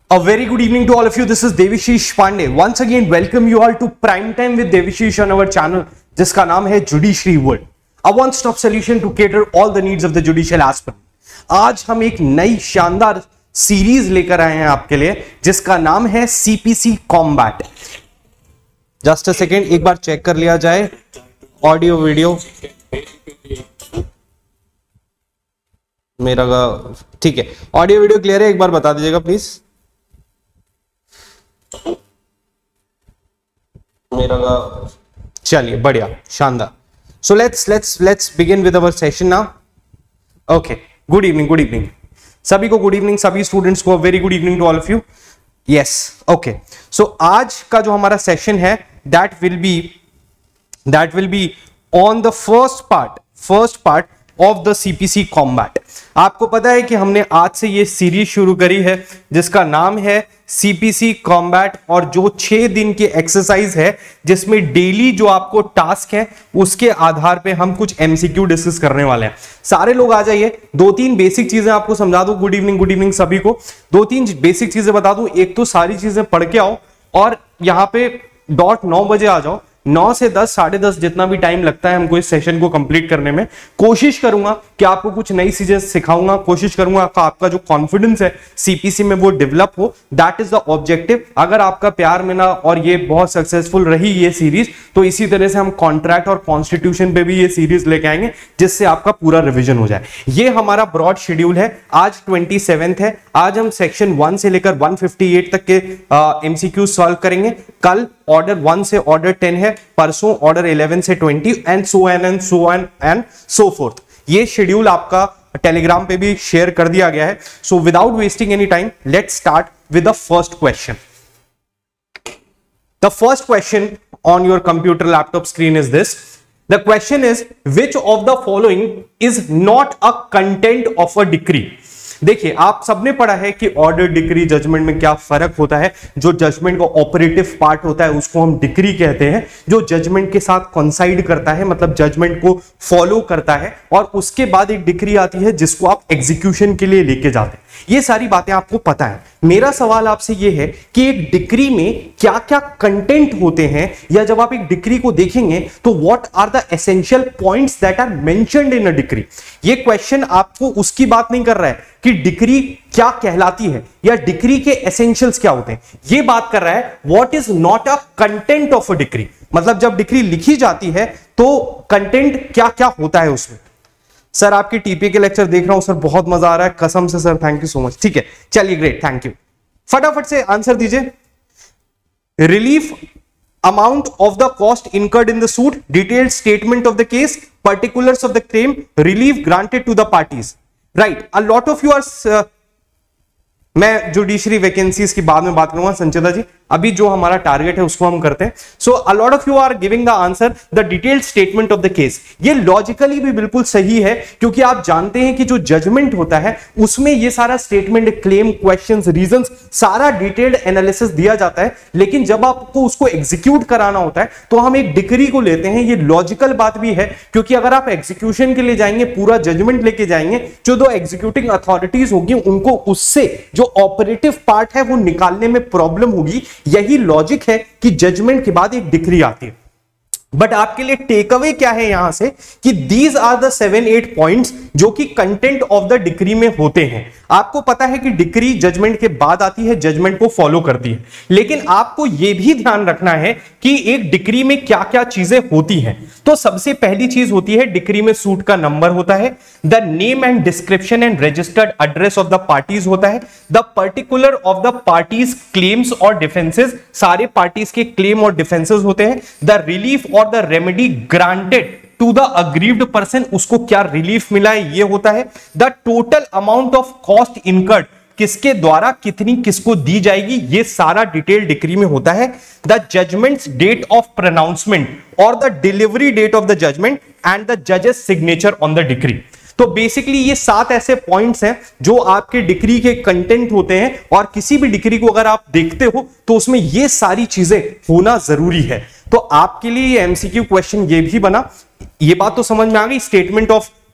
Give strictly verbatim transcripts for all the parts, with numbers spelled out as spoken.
A very good evening to all of you. This is Devashish Pandey. Once again, welcome you all to Prime Time with Devashish on our channel, जिसका नाम है Judiciary World, a one-stop solution to cater all the needs of the judicial aspirant. आज हम एक नई शानदार series लेकर आए हैं आपके लिए, जिसका नाम है C P C Combat. Just a second, एक बार चेक कर लिया जाए ऑडियो वीडियो मेरा ठीक है. ऑडियो वीडियो क्लियर है? एक बार बता दीजिएगा प्लीज. मेरा चलिए बढ़िया शानदार. So let's let's let's begin with our session now. Okay, good evening good evening सभी को. गुड इवनिंग सभी स्टूडेंट्स को. Very good evening to all of you. Yes okay. So आज का जो हमारा सेशन है that will be that will be on the first part first part of the C P C Combat. आपको पता है कि हमने आज से ये सीरीज शुरू करी है जिसका नाम है C P C Combat, और जो छह दिन की एक्सरसाइज है जिसमें डेली जो आपको टास्क है उसके आधार पे हम कुछ एमसीक्यू डिस्कस करने वाले हैं. सारे लोग आ जाइए. दो तीन बेसिक चीजें आपको समझा दूं. गुड इवनिंग गुड इवनिंग सभी को. दो तीन बेसिक चीजें बता दूं. एक तो सारी चीजें पढ़ के आओ और यहां पे डॉट नौ बजे आ जाओ. नौ से दस साढ़े दस जितना भी टाइम लगता है हमको इस सेशन को कंप्लीट करने में. कोशिश करूंगा कि आपको कुछ नई चीजें सिखाऊंगा. कोशिश करूंगा कि आपका जो कॉन्फिडेंस है सीपीसी में वो डेवलप हो. That is the objective. अगर आपका प्यार मिला और ये बहुत सक्सेसफुल रही ये सीरीज, तो इसी तरह से हम कॉन्ट्रैक्ट और कॉन्स्टिट्यूशन पे भी ये सीरीज लेके आएंगे जिससे आपका पूरा रिविजन हो जाए. ये हमारा ब्रॉड शेड्यूल है. आज ट्वेंटी सेवेंथ है. आज हम सेक्शन वन से लेकर वन फिफ्टी एट तक के एमसीक्यू सॉल्व करेंगे. कल ऑर्डर वन से ऑर्डर टेन है. परसों ऑर्डर इलेवन से twenty and so on and so on and so forth. ये शेड्यूल आपका टेलीग्राम पे भी शेयर कर दिया गया है. So without wasting any time let's start with the first question. The first question on your computer laptop screen is this. The question is which of the following is not a content of a decree. देखिए, आप सबने पढ़ा है कि order, decree, judgement में क्या फर्क होता है. जो जजमेंट का ऑपरेटिव पार्ट होता है उसको हम डिक्री कहते हैं. जो जजमेंट के साथ कॉन्साइड करता है, मतलब जजमेंट को फॉलो करता है, और उसके बाद एक डिक्री आती है जिसको आप एग्जीक्यूशन के लिए लेके जाते हैं. ये सारी बातें आपको पता है. मेरा सवाल आपसे ये है कि एक डिक्री में क्या क्या कंटेंट होते हैं, या जब आप एक डिक्री को देखेंगे तो what are the essential points that are mentioned in a decree. ये क्वेश्चन आपको उसकी बात नहीं कर रहा है कि डिक्री क्या कहलाती है या डिक्री के एसेंशियल्स क्या होते हैं. ये बात कर रहा है what is not a content of a decree. मतलब जब डिक्री लिखी जाती है तो कंटेंट क्या क्या होता है उसमें. सर आपके टीपीए के लेक्चर देख रहा हूं सर, बहुत मजा आ रहा है कसम से sir. Thank you so much. ठीक है, चलिए ग्रेट, थैंक यू. फटाफट से आंसर दीजिए. Relief amount of the cost incurred in the suit, detailed statement of the case, particulars of the claim, relief granted to the parties. Right, a lot of you are. मैं judiciary vacancies की बाद में बात करूंगा संचिता जी. अभी जो हमारा target है उसको हम करते हैं. So a lot of you are giving the answer the detailed statement of the case. ये लॉजिकली भी बिल्कुल सही है, क्योंकि आप जानते हैं कि जो जजमेंट होता है उसमें ये सारा स्टेटमेंट, क्लेम, क्वेश्चंस, रीजंस, सारा डिटेल्ड एनालिसिस दिया जाता है. लेकिन जब आपको उसको एग्जीक्यूट कराना होता है तो हम एक डिक्री को लेते हैं. ये लॉजिकल बात भी है, क्योंकि अगर आप एग्जीक्यूशन के लिए जाएंगे, पूरा जजमेंट लेके जाएंगे, जो दो एग्जीक्यूटिंग अथॉरिटीज होगी उनको उससे जो ऑपरेटिव पार्ट है वो निकालने में प्रॉब्लम होगी. यही लॉजिक है कि जजमेंट के बाद एक डिक्री आती है. बट आपके लिए टेक अवे क्या है यहां से कि these are the seven eight points जो कि कंटेंट ऑफ द डिक्री में होते हैं. आपको पता है कि डिक्री जजमेंट के बाद आती है, जजमेंट को फॉलो करती है. लेकिन आपको यह भी ध्यान रखना है कि एक डिक्री में क्या क्या चीजें होती हैं. तो सबसे पहली चीज होती है डिक्री में सूट का नंबर होता है, the name and description and registered address of the parties होता है, the particular of the parties claims और डिफेंसेस, सारे पार्टीज के क्लेम और डिफेंसेस होते हैं, द रिलीफ और the remedy granted to the aggrieved person, उसको क्या रिलीफ मिला है ये होता है, the total amount of cost incurred, किसके द्वारा कितनी किसको दी जाएगी, ये सारा डिटेल डिक्री में होता है, the judgments date of pronouncement और the delivery date of the judgment and the जजेस सिग्नेचर ऑन द डिक्री. तो बेसिकली ये सात ऐसे पॉइंट्स हैं जो आपके डिक्री के कंटेंट होते हैं, और किसी भी डिक्री को अगर आप देखते हो तो उसमें ये सारी चीजें होना जरूरी है. तो आपके लिए ये एमसीक्यू क्वेश्चन ये भी बना. ये बात तो समझ में आ गई. स्टेटमेंट ऑफ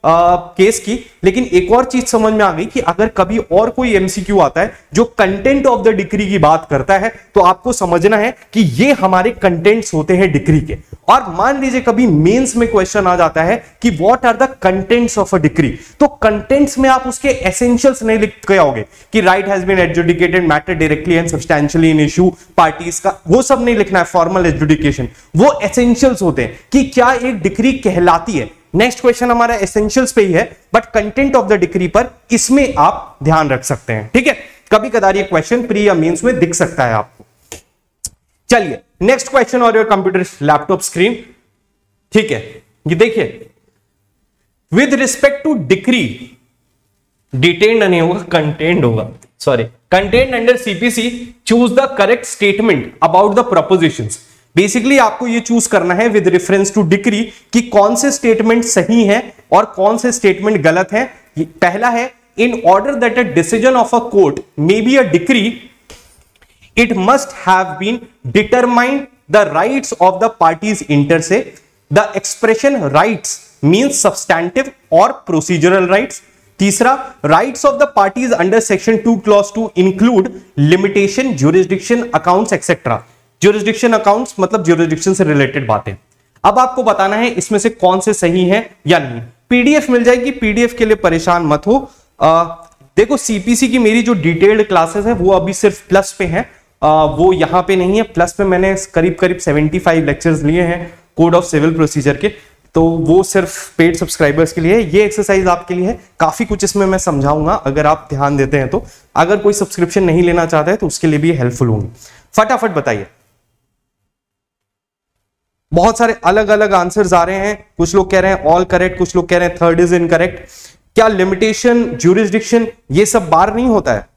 केस की, लेकिन एक और चीज समझ में आ गई कि अगर कभी और कोई एमसीक्यू आता है जो कंटेंट ऑफ द डिक्री की बात करता है तो आपको समझना है कि ये हमारे कंटेंट्स होते हैं डिक्री के। और मान लीजिए कभी मेंस में क्वेश्चन आ जाता है कि what are the contents of a decree, तो कंटेंट्स में आप उसके एसेंशियल्स नहीं लिख के आओगे कि right has been adjudicated matter directly and substantially in issue parties का, वो सब नहीं लिखना है फॉर्मल एडजुडिकेशन, वो एसेंशियल्स होते हैं कि क्या एक डिक्री कहलाती है। नेक्स्ट क्वेश्चन हमारा एसेंशियल्स पे ही है, but content of the decree पर इसमें आप ध्यान रख सकते हैं, ठीक है। कभी कदार ये क्वेश्चन प्री या मींस में दिख सकता है आपको। चलिए नेक्स्ट क्वेश्चन और योर कंप्यूटर लैपटॉप स्क्रीन, ठीक है। ये देखिए, with respect to decree, detained नहीं होगा, कंटेंट होगा, sorry, content under CPC, choose the correct statement about the propositions. Basically आपको ये चूज करना है विद रेफरेंस टू डिक्री कि कौन से स्टेटमेंट सही हैं और कौन से स्टेटमेंट गलत हैं। पहला है, in order that a decision of a court may be a decree, it must have been determined the rights of the parties inter se. The expression rights means substantive और प्रोसीजरल राइट्स। तीसरा, rights of the parties under section two clause two include limitation, jurisdiction, accounts etcetera. Jurisdiction accounts मतलब jurisdiction से related बातें। अब आपको बताना है इसमें से कौन से सही है या नहीं। पीडीएफ मिल जाएगी, पीडीएफ के लिए परेशान मत हो। आ, देखो सीपीसी की मेरी जो डिटेल्ड क्लासेस है वो अभी सिर्फ प्लस पे है, आ, वो यहां पे नहीं है। प्लस पे मैंने करीब करीब पचहत्तर लेक्चर्स लिए हैं कोड ऑफ सिविल प्रोसीजर के, तो वो सिर्फ पेड सब्सक्राइबर्स के लिए है। ये एक्सरसाइज आपके लिए है, काफी कुछ इसमें मैं समझाऊंगा अगर आप ध्यान देते हैं तो। अगर कोई सब्सक्रिप्शन नहीं लेना चाहता है तो उसके लिए भी हेल्पफुल होंगे। फटाफट बताइए, बहुत सारे अलग अलग आंसर्स आ रहे हैं। कुछ लोग कह रहे हैं ऑल करेक्ट, कुछ लोग कह रहे हैं थर्ड इज इनकरेक्ट। क्या लिमिटेशन, ज्यूरिसडिक्शन ये सब बार नहीं होता है?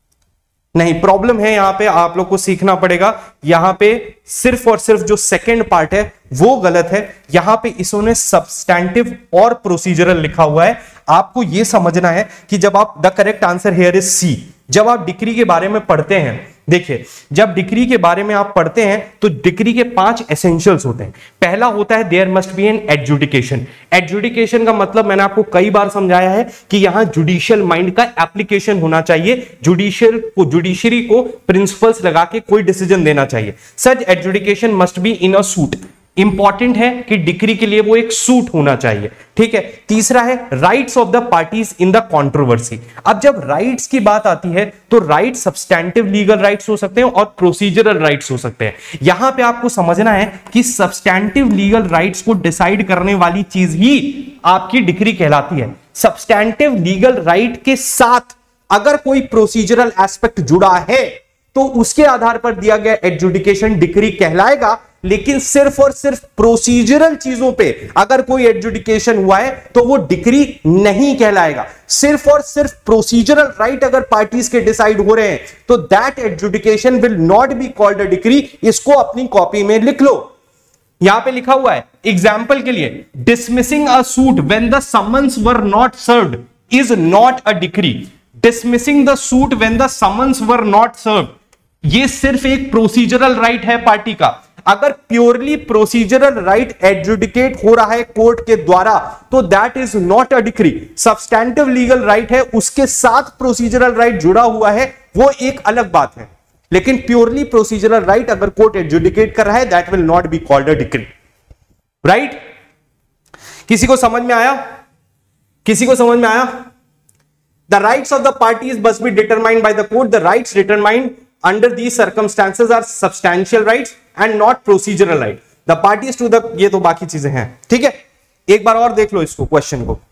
नहीं, प्रॉब्लम है यहां पे, आप लोग को सीखना पड़ेगा। यहां पे सिर्फ और सिर्फ जो सेकंड पार्ट है वो गलत है। यहां पे इसने सब्सटैंटिव और प्रोसीजरल लिखा हुआ है। आपको यह समझना है कि जब आप, the correct answer here is C. जब आप डिक्री के बारे में पढ़ते हैं, देखिए जब डिक्री के बारे में आप पढ़ते हैं तो डिक्री के पांच एसेंशियल्स होते हैं। पहला होता है there must be an adjudication. Adjudication का मतलब मैंने आपको कई बार समझाया है कि यहां जुडिशियल माइंड का एप्लीकेशन होना चाहिए। जुडिशियल को, जुडिशरी को प्रिंसिपल्स लगा के कोई डिसीजन देना चाहिए। Such adjudication must be in a suit. Important है कि डिक्री के लिए वो एक सूट होना चाहिए, ठीक है। तीसरा है rights of the parties in the controversy. अब जब राइट्स की बात आती है तो राइट सब्सटैंटिव लीगल राइट्स हो सकते हैं और प्रोसीजरल राइट्स हो सकते हैं। यहां पे आपको समझना है कि सब्सटैंटिव लीगल राइट्स को डिसाइड करने वाली चीज ही आपकी डिक्री कहलाती है। सब्सटैंटिव लीगल राइट के साथ अगर कोई प्रोसीजरल एस्पेक्ट जुड़ा है तो उसके आधार पर दिया गया एडजुडिकेशन डिक्री कहलाएगा। लेकिन सिर्फ और सिर्फ प्रोसीजरल चीजों पे अगर कोई एडजुडिकेशन हुआ है तो वो डिक्री नहीं कहलाएगा। सिर्फ और सिर्फ प्रोसीजरल राइट अगर पार्टीज के डिसाइड हो रहे हैं तो that adjudication will not be called a decree. इसको अपनी कॉपी में लिख लो। यहां पे लिखा हुआ है एग्जाम्पल के लिए, dismissing a suit when the summons were not served is not a decree. Dismissing the suit when the summons were not served, ये सिर्फ एक प्रोसीजरल राइट है पार्टी का। अगर प्योरली प्रोसीजरल राइट एडजुडिकेट हो रहा है कोर्ट के द्वारा तो that is not a decree. Substantive legal right है, उसके साथ प्रोसीजरल राइट जुड़ा हुआ है, वो एक अलग बात है। लेकिन प्योरली प्रोसीजरल राइट अगर कोर्ट एडजुडिकेट कर रहा है that will not be called a decree, right. किसी को समझ में आया? किसी को समझ में आया? The rights of the parties must be determined by the court. The rights determined under these circumstances are substantial rights and not procedural right. The parties to the, ये तो बाकी चीजें हैं, ठीक है। एक बार और देख लो इसको, क्वेश्चन को।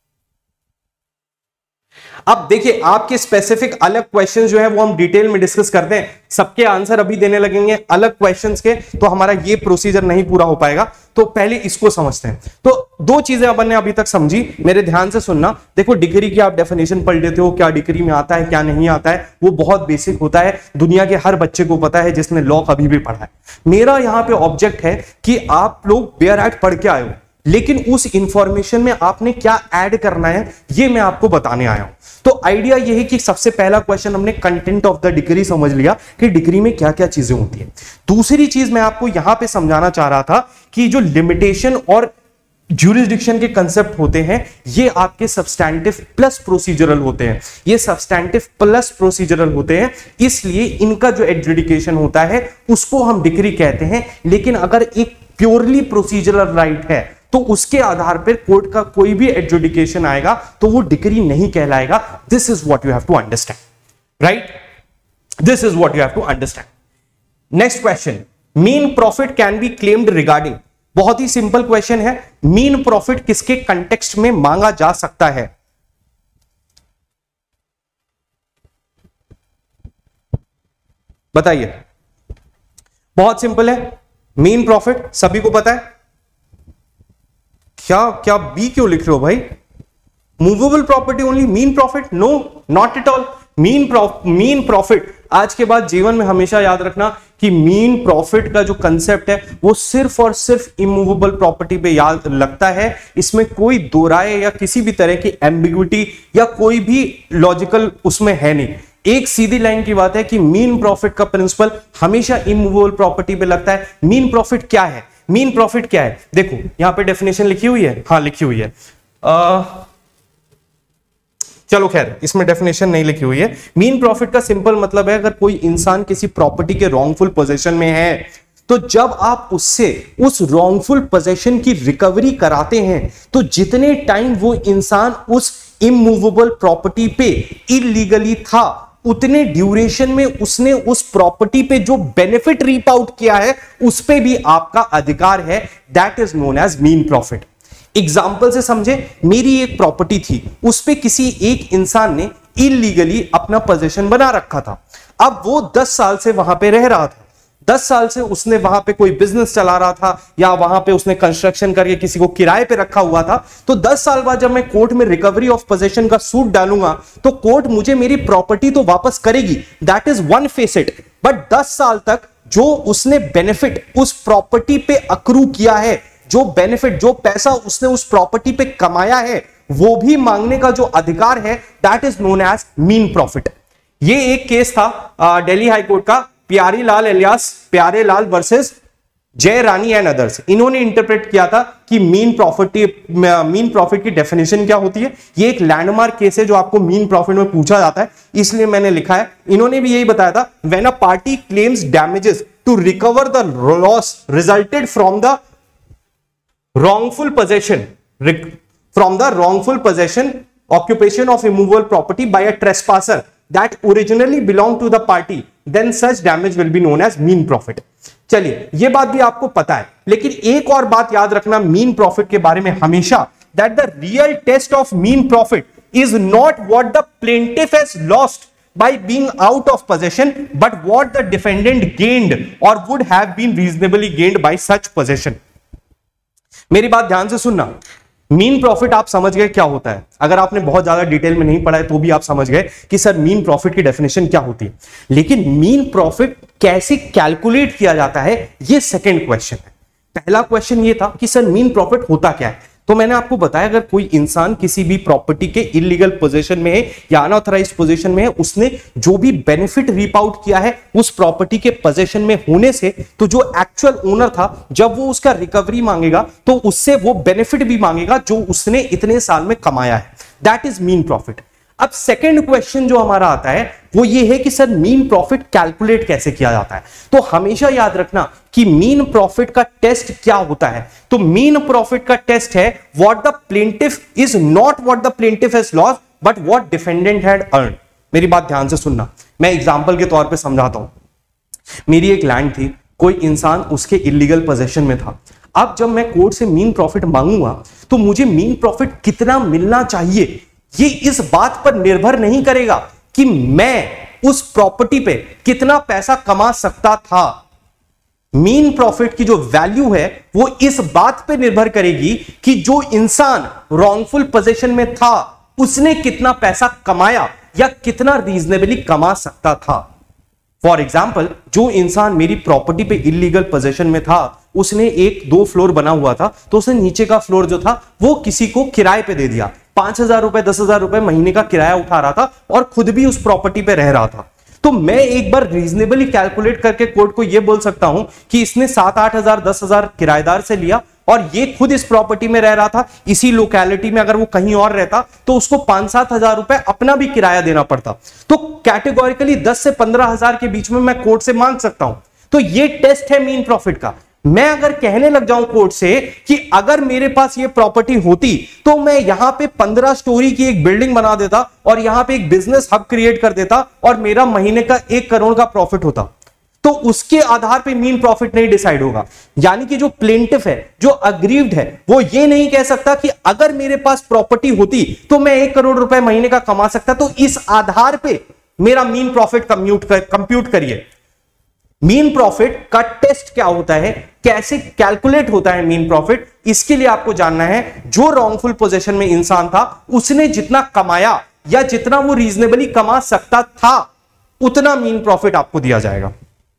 अब देखिए आपके स्पेसिफिक अलग क्वेश्चंस जो है वो हम डिटेल में डिस्कस करते हैं। सबके आंसर अभी देने लगेंगे अलग क्वेश्चंस के, तो हमारा ये प्रोसीजर नहीं पूरा हो पाएगा। तो पहले इसको समझते हैं। तो दो चीजें अपन ने अभी तक समझी, मेरे ध्यान से सुनना। देखो डिग्री की आप डेफिनेशन पढ़ लेते हो, क्या डिग्री में आता है क्या नहीं आता है, वो बहुत बेसिक होता है, दुनिया के हर बच्चे को पता है जिसने लॉ कभी भी पढ़ा है। मेरा यहां पे ऑब्जेक्ट है कि आप लोग बेयर एक्ट पढ़ के आए हो, लेकिन उस इंफॉर्मेशन में आपने क्या ऐड करना है ये मैं आपको बताने आया हूं। तो आइडिया यह है कि सबसे पहला क्वेश्चन हमने कंटेंट ऑफ द डिग्री समझ लिया कि डिग्री में क्या क्या चीजें होती है। दूसरी चीज मैं आपको यहां पे समझाना चाह रहा था कि जो लिमिटेशन और ज्यूरिसडिक्शन के कंसेप्ट होते हैं ये आपके सब्सटैंटिव प्लस प्रोसीजरल होते हैं, ये सब्सटैंटिव प्लस प्रोसीजरल होते हैं, इसलिए इनका जो एडजुडिकेशन होता है उसको हम डिक्री कहते हैं। लेकिन अगर एक प्योरली प्रोसीजरल राइट है तो उसके आधार पर कोर्ट का कोई भी एडजुडिकेशन आएगा तो वो डिक्री नहीं कहलाएगा। This is what you have to understand, right? This is what you have to understand. Next question, mean profit can be claimed regarding. बहुत ही सिंपल क्वेश्चन है, मीन प्रॉफिट किसके कंटेक्स्ट में मांगा जा सकता है? बताइए। बहुत सिंपल है, मीन प्रॉफिट सभी को पता है। क्या क्या बी क्यों लिख रहे हो भाई? Movable property only mean profit? No, not at all. Mean mean profit आज के बाद जीवन में हमेशा याद रखना कि मीन प्रॉफिट का जो कंसेप्ट है वो सिर्फ और सिर्फ इमूवेबल प्रॉपर्टी पे याद लगता है। इसमें कोई दो राय या किसी भी तरह की एम्बिग्विटी या कोई भी लॉजिकल उसमें है नहीं। एक सीधी लाइन की बात है कि मीन प्रॉफिट का प्रिंसिपल हमेशा इमूवेबल प्रॉपर्टी पे लगता है। मीन प्रॉफिट क्या है? मीन प्रॉफिट क्या है? देखो यहां पे डेफिनेशन लिखी हुई है, हाँ लिखी हुई है। आ, चलो खैर इसमें डेफिनेशन नहीं लिखी हुई है। मीन प्रॉफिट का सिंपल मतलब है अगर कोई इंसान किसी प्रॉपर्टी के रॉन्गफुल पोजीशन में है तो जब आप उससे उस रॉन्गफुल पोजीशन की रिकवरी कराते हैं तो जितने टाइम वो इंसान उस इमूवेबल प्रॉपर्टी पे इलीगली था उतने ड्यूरेशन में उसने उस प्रॉपर्टी पे जो बेनिफिट रीप आउट किया है उस पे भी आपका अधिकार है। That is known as mean profit. Example से समझे, मेरी एक प्रॉपर्टी थी, उस पे किसी एक इंसान ने इलीगली अपना पोजीशन बना रखा था। अब वो दस साल से वहां पे रह रहा था, दस साल से उसने वहां पे कोई बिजनेस चला रहा था या वहां पे उसने कंस्ट्रक्शन करके किसी को किराए पे रखा हुआ था। तो दस साल बाद जब मैं कोर्ट में रिकवरी ऑफ पोजीशन का सूट डालूंगा तो कोर्ट मुझे मेरी प्रॉपर्टी तो वापस करेगी, that is one facet. But दस साल तक जो उसने बेनिफिट उस प्रॉपर्टी पे अक्रू किया है, जो बेनिफिट जो पैसा उसने उस प्रॉपर्टी पे कमाया है, वो भी मांगने का जो अधिकार है that is known as mean profit. ये एक केस था दिल्ली हाई कोर्ट का, प्यारी लाल एलियास प्यारे Lal versus Jai Rani and others. इन्होंने इंटरप्रेट किया था कि मीन प्रॉफिट मीन प्रॉफिट की डेफिनेशन क्या होती है। ये एक लैंडमार्क केस है जो आपको मीन प्रॉफिट में पूछा जाता है, इसलिए मैंने लिखा है। इन्होंने भी यही बताया था, when a party claims damages to recover the loss resulted from the wrongful possession from the wrongful possession occupation of immovable property by a trespasser that originally belonged to the party, then such damage will be known as mean profit। चलिए ये बात भी आपको पता है, लेकिन एक और बात याद रखना मीन प्रॉफिट के बारे में हमेशा, that the real test of mean profit is not what the plaintiff has lost by being out of possession, but what the defendant gained or would have been reasonably gained by such possession। मेरी बात ध्यान से सुनना, mean profit आप समझ गए क्या होता है। अगर आपने बहुत ज्यादा डिटेल में नहीं पढ़ा है तो भी आप समझ गए कि सर मीन प्रॉफिट की डेफिनेशन क्या होती है, लेकिन मीन प्रॉफिट कैसे कैलकुलेट किया जाता है ये सेकंड क्वेश्चन है। पहला क्वेश्चन ये था कि सर मीन प्रॉफिट होता क्या है, तो मैंने आपको बताया अगर कोई इंसान किसी भी प्रॉपर्टी के इलीगल पोजीशन में है या अनऑथराइज्ड पोजीशन में है, उसने जो भी बेनिफिट रीप आउट किया है उस प्रॉपर्टी के पोजीशन में होने से, तो जो एक्चुअल ओनर था जब वो उसका रिकवरी मांगेगा तो उससे वो बेनिफिट भी मांगेगा जो उसने इतने साल में कमाया है। That is mean profit. अब सेकंड क्वेश्चन जो हमारा आता है वो ये है कि सर मीन प्रॉफिट कैलकुलेट कैसे किया जाता है। तो हमेशा याद रखना कि मीन प्रॉफिट का टेस्ट क्या होता है। तो मीन प्रॉफिट का टेस्ट है what the plaintiff is not what the plaintiff has lost but what defendant had earn. मेरी बात ध्यान से सुनना, मैं एग्जांपल के तौर पे समझाता हूं। मेरी एक लैंड थी, कोई इंसान उसके इलीगल पोजीशन में था। अब जब मैं कोर्ट से मीन प्रॉफिट मांगूंगा तो मुझे मीन प्रॉफिट कितना मिलना चाहिए ये इस बात पर निर्भर नहीं करेगा कि मैं उस प्रॉपर्टी पे कितना पैसा कमा सकता था। मीन प्रॉफिट की जो वैल्यू है वो इस बात पे निर्भर करेगी कि जो इंसान रॉन्गफुल पोजीशन में था उसने कितना पैसा कमाया या कितना रीजनेबली कमा सकता था। फॉर एग्जाम्पल, जो इंसान मेरी प्रॉपर्टी पे इलीगल पोजीशन में था उसने एक दो फ्लोर बना हुआ था, तो उसने नीचे का फ्लोर जो था वो किसी को किराए पे दे दिया। पांच हजार रुपए दस हजार रुपए महीने का किराया उठा रहा था और खुद भी उस प्रॉपर्टी पे रह रहा था। तो मैं एक बार रीजनेबली कैलकुलेट करके कोर्ट को यह बोल सकता हूं कि इसने सात आठ हजार दस हजार किराएदार से लिया और ये खुद इस प्रॉपर्टी में रह रहा था, इसी लोकेलिटी में, अगर वो कहीं और रहता तो उसको पांच सात हजार रुपए अपना भी किराया देना पड़ता। तो कैटेगोरिकली दस से पंद्रह हजार के बीच में मैं कोर्ट से मांग सकता हूं। तो ये टेस्ट है मीन प्रॉफिट का। मैं अगर कहने लग जाऊं कोर्ट से कि अगर मेरे पास ये प्रॉपर्टी होती तो मैं यहां पे पंद्रह स्टोरी की एक बिल्डिंग बना देता और यहां पे एक बिजनेस हब क्रिएट कर देता और मेरा महीने का एक करोड़ का प्रॉफिट होता, तो उसके आधार पे मीन प्रॉफिट नहीं डिसाइड होगा। यानी कि जो प्लेंटिफ है, जो अग्रीव्ड है, वो ये नहीं कह सकता कि अगर मेरे पास प्रॉपर्टी होती तो मैं एक करोड़ रुपए महीने का कमा सकता, तो इस आधार पे मेरा मीन प्रॉफिट कंप्यूट कर कंप्यूट करिए। मीन प्रॉफिट का टेस्ट क्या होता है, कैसे कैलकुलेट होता है मीन प्रॉफिट, इसके लिए आपको जानना है जो रॉन्गफुल पोजीशन में इंसान था उसने जितना कमाया या जितना वो रीजनेबली कमा सकता था उतना मीन प्रॉफिट आपको दिया जाएगा।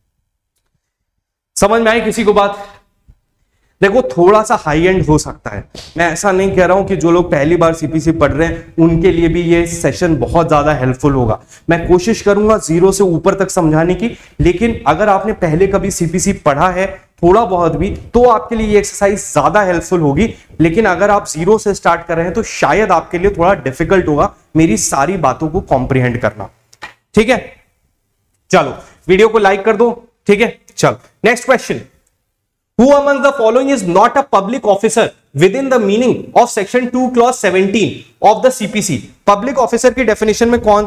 समझ में आई किसी को बात? देखो थोड़ा सा हाई एंड हो सकता है, मैं ऐसा नहीं कह रहा हूं कि जो लोग पहली बार सीपीसी पढ़ रहे हैं उनके लिए भी ये सेशन बहुत ज्यादा हेल्पफुल होगा। मैं कोशिश करूंगा जीरो से ऊपर तक समझाने की, लेकिन अगर आपने पहले कभी सीपीसी पढ़ा है थोड़ा बहुत भी तो आपके लिए ये एक्सरसाइज ज्यादा हेल्पफुल होगी। लेकिन अगर आप जीरो से स्टार्ट कर रहे हैं तो शायद आपके लिए थोड़ा डिफिकल्ट होगा मेरी सारी बातों को कॉम्प्रिहेंड करना। ठीक है, चलो वीडियो को लाइक कर दो। ठीक है, चलो next question. Who among the following is not a public officer within the meaning of section two clause seventeen of the C P C? Public officer की definition में कौन?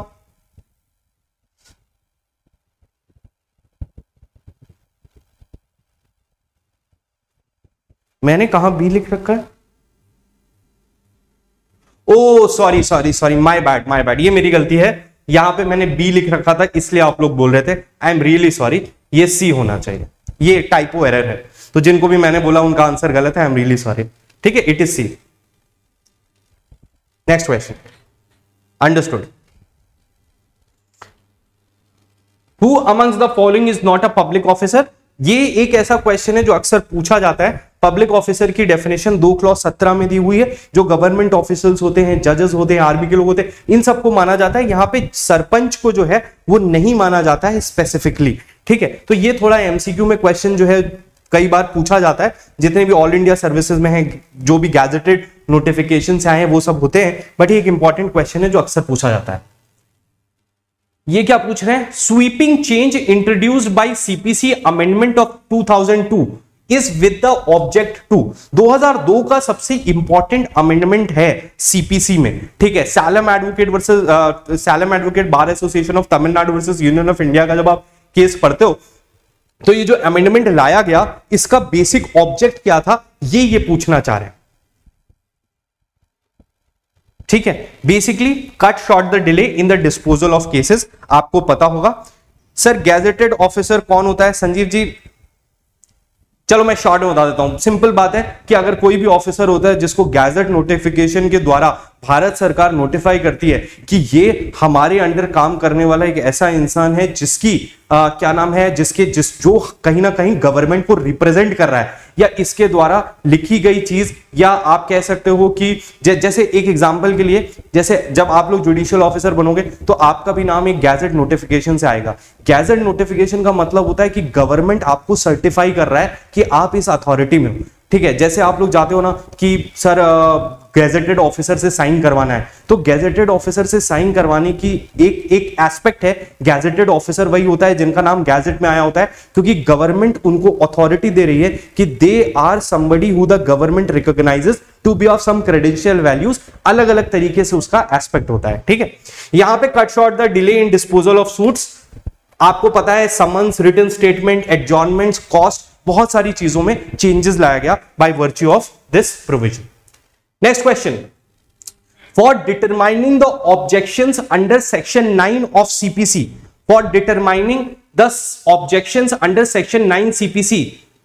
मैंने कहा बी लिख रखा है? Oh sorry sorry sorry, my bad my bad, ये मेरी गलती है। यहां पे मैंने बी लिख रखा था इसलिए आप लोग बोल रहे थे। आई एम रियली सॉरी, ये सी होना चाहिए, ये टाइपो एरर है। तो जिनको भी मैंने बोला उनका आंसर गलत है, आई एम रियली सॉरी। ठीक है, it is C. Next question, understood. Who amongst the following is not a public officer? ये एक ऐसा क्वेश्चन है जो अक्सर पूछा जाता है। पब्लिक ऑफिसर की डेफिनेशन दो क्लॉज सत्रह में दी हुई है। जो गवर्नमेंट ऑफिसर्स होते हैं, जजेस होते हैं, आर्मी के लोग होते हैं, इन सबको माना जाता है। यहां पे सरपंच को जो है वो नहीं माना जाता है स्पेसिफिकली। ठीक है, तो ये थोड़ा एमसीक्यू में क्वेश्चन जो है कई बार पूछा जाता है। जितने भी ऑल इंडिया सर्विसेज में है, जो भी गैजेटेड नोटिफिकेशन आए हैं वो सब होते हैं, बट ये एक इंपॉर्टेंट क्वेश्चन है जो अक्सर पूछा जाता है। ये क्या पूछ रहे हैं? Sweeping change introduced by CPC amendment of two thousand two is with the object to. दो हज़ार दो का सबसे इंपॉर्टेंट अमेंडमेंट है सीपीसी में। ठीक है, Salem advocate versus Salem advocate bar association of Tamil Nadu versus union of India का जब आप केस पढ़ते हो तो ये जो अमेंडमेंट लाया गया इसका बेसिक ऑब्जेक्ट क्या था, ये ये पूछना चाह रहे हैं। ठीक है, basically cut short the delay in the disposal of cases. आपको पता होगा सर गैजेटेड ऑफिसर कौन होता है? संजीव जी चलो मैं शॉर्ट में बता देता हूं। सिंपल बात है कि अगर कोई भी ऑफिसर होता है जिसको गैजेट नोटिफिकेशन के द्वारा भारत सरकार नोटिफाई करती है कि ये हमारे अंडर काम करने वाला एक ऐसा इंसान है जिसकी आ, क्या नाम है, जिसके जिस जो कहीं ना कहीं गवर्नमेंट को रिप्रेजेंट कर रहा है, या इसके द्वारा लिखी गई चीज, या आप कह सकते हो कि जैसे एक एग्जांपल के लिए, जैसे जब आप लोग जुडिशियल ऑफिसर बनोगे तो आपका भी नाम एक गैजेट नोटिफिकेशन से आएगा। गैजेट नोटिफिकेशन का मतलब होता है कि गवर्नमेंट आपको सर्टिफाई कर रहा है कि आप इस अथॉरिटी में हो। ठीक है, जैसे आप लोग जाते हो ना कि सर गैजेटेड ऑफिसर से साइन करवाना है, तो गैजेटेड ऑफिसर से साइन करवाने की एक एक एस्पेक्ट है। गैजेटेड ऑफिसर वही होता है जिनका नाम गैजेट में आया होता है, क्योंकि गवर्नमेंट उनको अथॉरिटी दे रही है कि they are somebody who the government recognises to be of some credential values. अलग अलग तरीके से उसका एस्पेक्ट होता है। ठीक है, यहां पे cut short the delay in disposal of suits. आपको पता है summons, written statement, adjournments, cost, बहुत सारी चीजों में चेंजेस लाया गया by virtue of this provision. Next question, for determining the objections under section nine of CPC, for determining the objections under section nine CPC,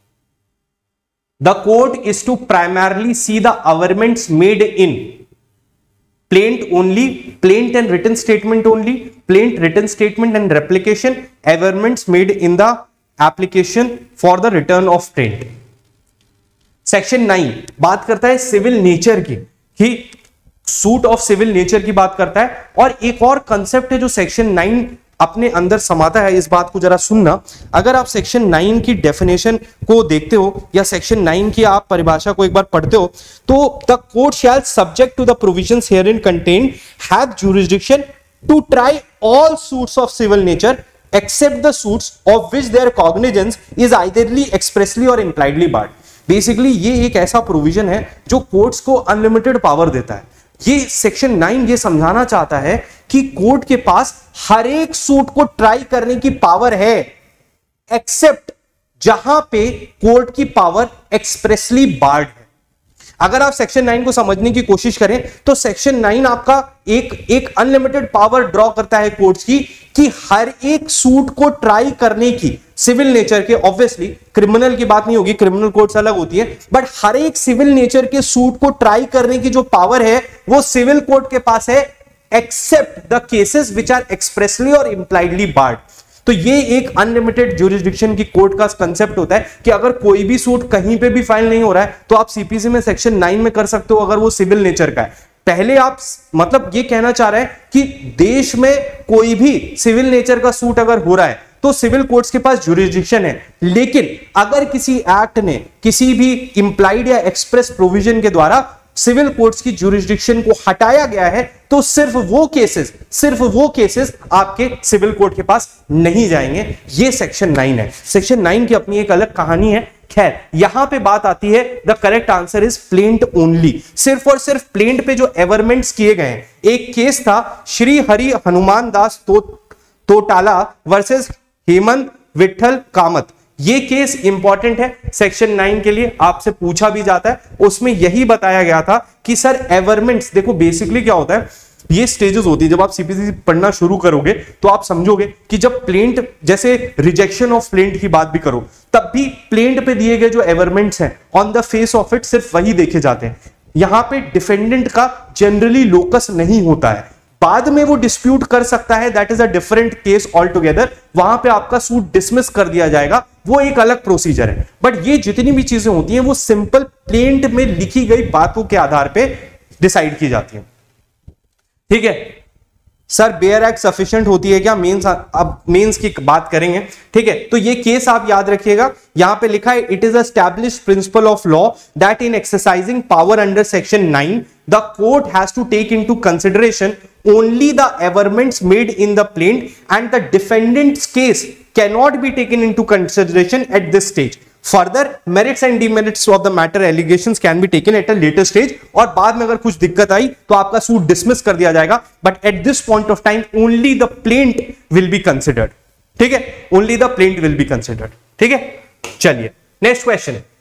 the court is to primarily see the averments made in plaint only, plaint and written statement only, plaint, written statement and replication, averments made in the application for the return of plaint। Section nine बात करता है civil nature की, कि suit of civil nature की बात करता है। और एक और कंसेप्ट है जो सेक्शन नाइन अपने अंदर समाता है, इस बात को जरा सुनना। अगर आप सेक्शन नाइन की डेफिनेशन को देखते हो या सेक्शन नाइन की आप परिभाषा को एक बार पढ़ते हो, तो the court shall subject to the provisions herein contained have jurisdiction to try all suits of civil nature except the suits of which their cognizance is eitherly expressly or impliedly barred। Basically ये एक ऐसा provision है जो courts को unlimited power देता है। ये section nine ये समझाना चाहता है कि कोर्ट के पास हर एक सूट को ट्राई करने की पावर है, एक्सेप्ट जहां पे कोर्ट की पावर एक्सप्रेसली बार्ड है। अगर आप सेक्शन नाइन को समझने की कोशिश करें तो सेक्शन नाइन आपका एक एक अनलिमिटेड पावर ड्रॉ करता है कोर्ट्स की कि हर एक सूट को ट्राई करने की, सिविल नेचर के, ऑब्वियसली क्रिमिनल की बात नहीं होगी, क्रिमिनल कोर्ट्स अलग होती है, बट हर एक सिविल नेचर के सूट को ट्राई करने की जो पावर है वो सिविल कोर्ट के पास है, except the cases which are expressly or impliedly barred. तो ये एक अनलिमिटेड ज्यूरिसडिक्शन की कोर्ट का कंसेप्ट होता है कि अगर कोई भी सूट कहीं पे भी फाइल नहीं हो रहा है तो आप सीपीसी में सेक्शन नाइन में कर सकते हो, अगर वो सिविल नेचर का है। पहले आप मतलब ये कहना चाह रहे हैं कि देश में कोई भी सिविल नेचर का सूट अगर हो रहा है तो सिविल कोर्ट्स के पास ज्यूरिसडिक्शन है, लेकिन अगर किसी एक्ट ने किसी भी इंप्लाइड या एक्सप्रेस प्रोविजन के द्वारा सिविल कोर्ट्स की ज्यूरिसडिक्शन को हटाया गया है तो सिर्फ वो केसेस सिर्फ वो केसेस आपके सिविल कोर्ट के पास नहीं जाएंगे। ये सेक्शन नाइन है। सेक्शन नाइन की अपनी एक अलग कहानी है। खैर, यहां पे बात आती है, the correct answer is plaint only. सिर्फ और सिर्फ प्लेंट पे जो एवरमेंट्स किए गए हैं, एक केस था श्री हरि हनुमान दास तो, तोटाला वर्सेस हेमंत विठल कामत। ये केस इंपॉर्टेंट है सेक्शन नाइन के लिए, आपसे पूछा भी जाता है। उसमें यही बताया गया था कि सर एवरमेंट्स, देखो बेसिकली क्या होता है, ये स्टेजेस होती है। जब आप सीपीसी पढ़ना शुरू करोगे तो आप समझोगे कि जब प्लेंट, जैसे रिजेक्शन ऑफ प्लेंट की बात भी करो, तब भी प्लेंट पे दिए गए जो एवरमेंट्स हैं on the face of it सिर्फ वही देखे जाते हैं। यहां पे डिफेंडेंट का जनरली लोकस नहीं होता है, बाद में वो डिस्प्यूट कर सकता है, that is a different case all together. वहां पे आपका सूट डिसमिस कर दिया जाएगा, वो एक अलग प्रोसीजर है। बट ये जितनी भी चीजें होती हैं वो सिंपल प्लेंट में लिखी गई बातों के आधार पे डिसाइड की जाती है। ठीक है सर, बेयर एक्ट सफिशिएंट होती है क्या? मेंस, अब मेंस की बात करेंगे। ठीक है, तो ये केस आप याद रखिएगा, यहां पे लिखा है, it is established principle of law that in exercising power under section nine the court has to take into consideration only the averments made in the plaint and the defendant's case cannot be taken into consideration at this stage. Further, merits and demerits of the matter allegations can be taken at a later stage. और बाद में अगर कुछ दिक्कत आई तो आपका suit dismiss कर दिया जाएगा, but at this point of time only the plaint will be considered. ठीक है, only the plaint will be considered. ठीक है, चलिए नेक्स्ट क्वेश्चन है,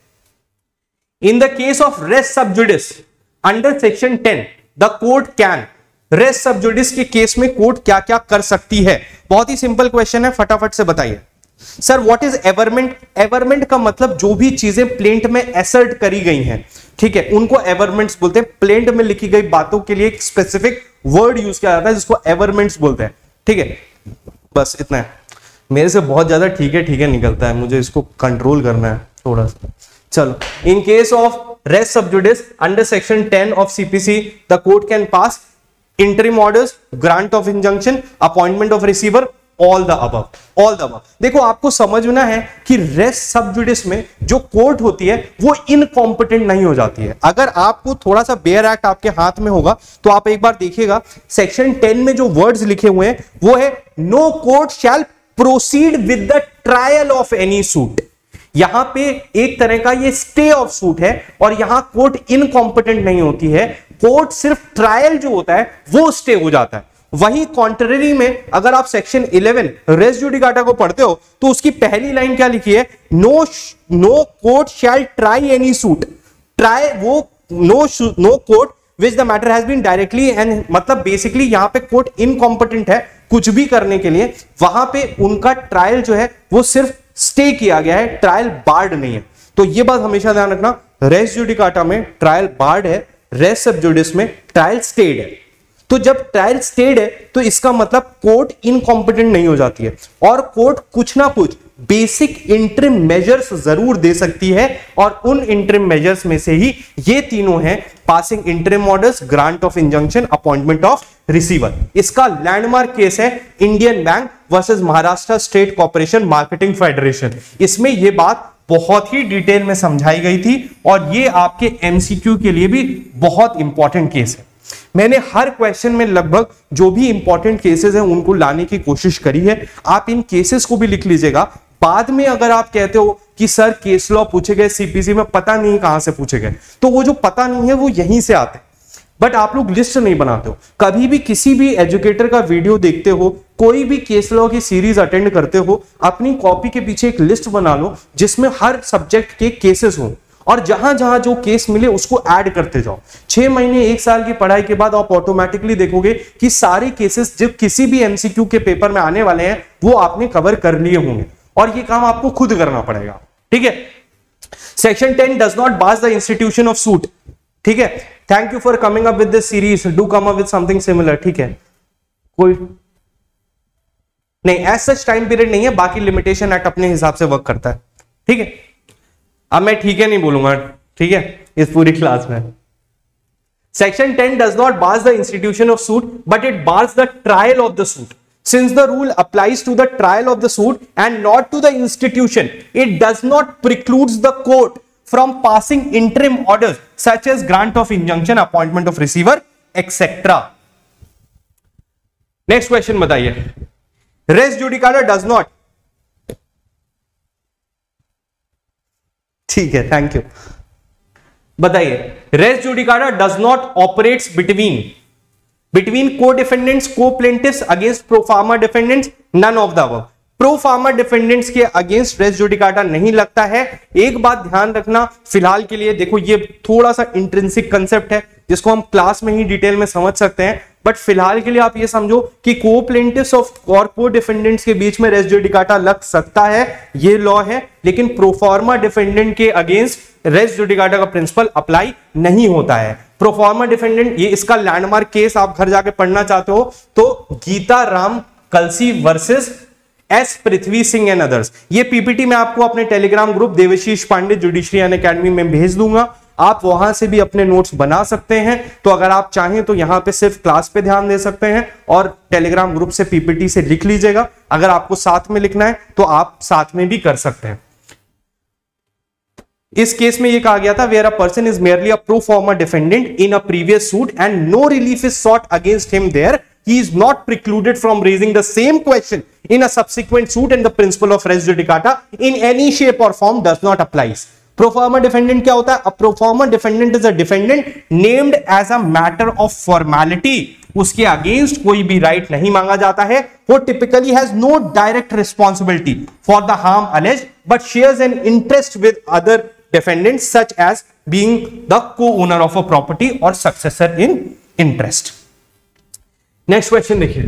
in the case of res sub judice under section ten the court can, res sub judice के case में court क्या क्या कर सकती है? बहुत ही सिंपल क्वेश्चन है, फटाफट से बताइए। Sir what is averment? Averment का मतलब जो भी चीजें प्लेंट में एसर्ट करी गई हैं, ठीक है, उनको एवरमेंट्स बोलते हैं। प्लेंट में लिखी गई बातों के लिए एक स्पेसिफिक वर्ड यूज किया जाता है जिसको एवरमेंट्स बोलते हैं। ठीक है, बस इतना है। मेरे से बहुत ज्यादा ठीक है ठीक है निकलता है, मुझे इसको कंट्रोल करना है थोड़ा सा। चलो, in case of res sub judice under section ten of CPC the court can pass interim orders, grant of injunction, appointment of receiver, all the above, all the above। देखो आपको समझना है कि रेस सब जुडिस में जो court होती है वो इनकॉम्पिटेंट नहीं हो जाती है। अगर आपको थोड़ा सा बेयर एक्ट आपके हाथ में होगा तो आप एक बार देखिएगा, सेक्शन टेन में जो वर्ड्स लिखे हुए हैं वो है no court shall proceed with the trial of any suit. यहां पे एक तरह का ये स्टे ऑफ सूट है और यहां कोर्ट इनकॉम्पिटेंट नहीं होती है, कोर्ट सिर्फ ट्रायल जो होता है वो स्टे हो जाता है। वहीं कॉन्ट्ररी में अगर आप सेक्शन इलेवन रेस जुडिकाटा को पढ़ते हो तो उसकी पहली लाइन क्या लिखी है? No no court shall try any suit. Try वो no no court which the matter has been directly and, मतलब बेसिकली यहां पे कोर्ट इनकॉम्पिटेंट है कुछ भी करने के लिए। वहां पे उनका ट्रायल जो है वो सिर्फ स्टे किया गया है, ट्रायल बार्ड नहीं है। तो ये बात हमेशा ध्यान रखना, रेस जुडिकाटा में ट्रायल बार्ड है, रेस सब जुडिस में ट्रायल स्टेड है। तो जब ट्रायल स्टेड है तो इसका मतलब कोर्ट इनकॉम्पिटेंट नहीं हो जाती है, और कोर्ट कुछ ना कुछ बेसिक इंटरिम मेजर्स जरूर दे सकती है, और उन इंटरिम मेजर्स में से ही ये तीनों हैं: passing interim orders, grant of injunction, appointment of receiver. इसका लैंडमार्क केस है Indian bank versus Maharashtra state corporation marketing federation. इसमें यह बात बहुत ही डिटेल में समझाई गई थी, और ये आपके एमसीक्यू के लिए भी बहुत इंपॉर्टेंट केस है। मैंने हर क्वेश्चन में लगभग जो भी इंपॉर्टेंट केसेस हैं उनको लाने की कोशिश करी है। आप इन केसेस को भी लिख लीजिएगा। बाद में अगर आप कहते हो कि सर केस लॉ पूछे गए सीपीसी में, पता नहीं कहां से पूछे गए, तो वो जो पता नहीं है वो यहीं से आते हैं, बट आप लोग लिस्ट नहीं बनाते हो। कभी भी किसी भी एजुकेटर का वीडियो देखते हो, कोई भी केस लॉ की सीरीज अटेंड करते हो, अपनी कॉपी के पीछे एक लिस्ट बना लो जिसमें हर सब्जेक्ट के केसेस हो, और जहां जहां जो केस मिले उसको ऐड करते जाओ। छह महीने एक साल की पढ़ाई के बाद आप ऑटोमेटिकली देखोगे कि सारे केसेस जो किसी भी एमसीक्यू के पेपर में आने वाले हैं वो आपने कवर कर लिए होंगे, और ये काम आपको खुद करना पड़ेगा। ठीक है। Section ten does not bar the institution of suit. ठीक है। Thank you for coming up with this series, do come up with something similar. ठीक है। कोई नहीं, एज सच टाइम पीरियड नहीं है, बाकी लिमिटेशन एक्ट अपने हिसाब से वर्क करता है। ठीक है। अब मैं ठीक है नहीं बोलूंगा, ठीक है, इस पूरी क्लास में। Section ten does not bars the institution of suit, but it bars the trial of the suit. Since the rule applies to the trial of the suit and not to the institution, it does not precludes the court from passing interim orders such as grant of injunction, appointment of receiver, et cetera. Next question बताइए. Res judicata does not. ठीक है, thank you. बताइए. Res judicata does not operates between between co-defendants, co-plaintiffs against pro forma defendants, none of the above. pro forma defendants के against res judicata नहीं लगता है. एक बात ध्यान रखना फिलहाल के लिए, देखो ये थोड़ा सा इंट्रिंसिक कंसेप्ट है जिसको हम क्लास में ही डिटेल में समझ सकते हैं, बट फिलहाल के लिए आप ये समझो कि को प्लेंटिव्स ऑफ और को डिफेंडेंट्स के बीच में रेस जुडिकाटा लग सकता है, ये लॉ है, लेकिन प्रोफॉर्मा डिफेंडेंट के अगेंस्ट रेस जुडिकाटा का प्रिंसिपल अप्लाई नहीं होता है. प्रोफॉर्मा डिफेंडेंट, ये इसका लैंडमार्क केस आप घर जाके पढ़ना चाहते हो तो Geeta Ram Kalsi versus S Prithvi Singh and others. ये पीपीटी मैं आपको अपने telegram group Devashish Pandey judiciary and academy में भेज दूंगा, आप वहां से भी अपने नोट्स बना सकते हैं. तो अगर आप चाहें तो यहां पे सिर्फ क्लास पे ध्यान दे सकते हैं और टेलीग्राम ग्रुप से पीपीटी से लिख लीजिएगा. अगर आपको साथ में लिखना है तो आप साथ में भी कर सकते हैं. इस केस में ये कहा गया था, where a person is merely a pro forma defendant in a previous suit and no relief is sought against him there, he is not precluded from raising the same question in a subsequent suit and the principle of res judicata in any shape or form does not apply. Pro forma defendant क्या होता है? A pro forma defendant is a defendant named as a matter of formality. उसके against कोई भी right right नहीं मांगा जाता है. वो typically has no direct responsibility for the harm alleged but shares an interest with other defendants such as being the co-owner of a property or successor in interest. Next question देखिए.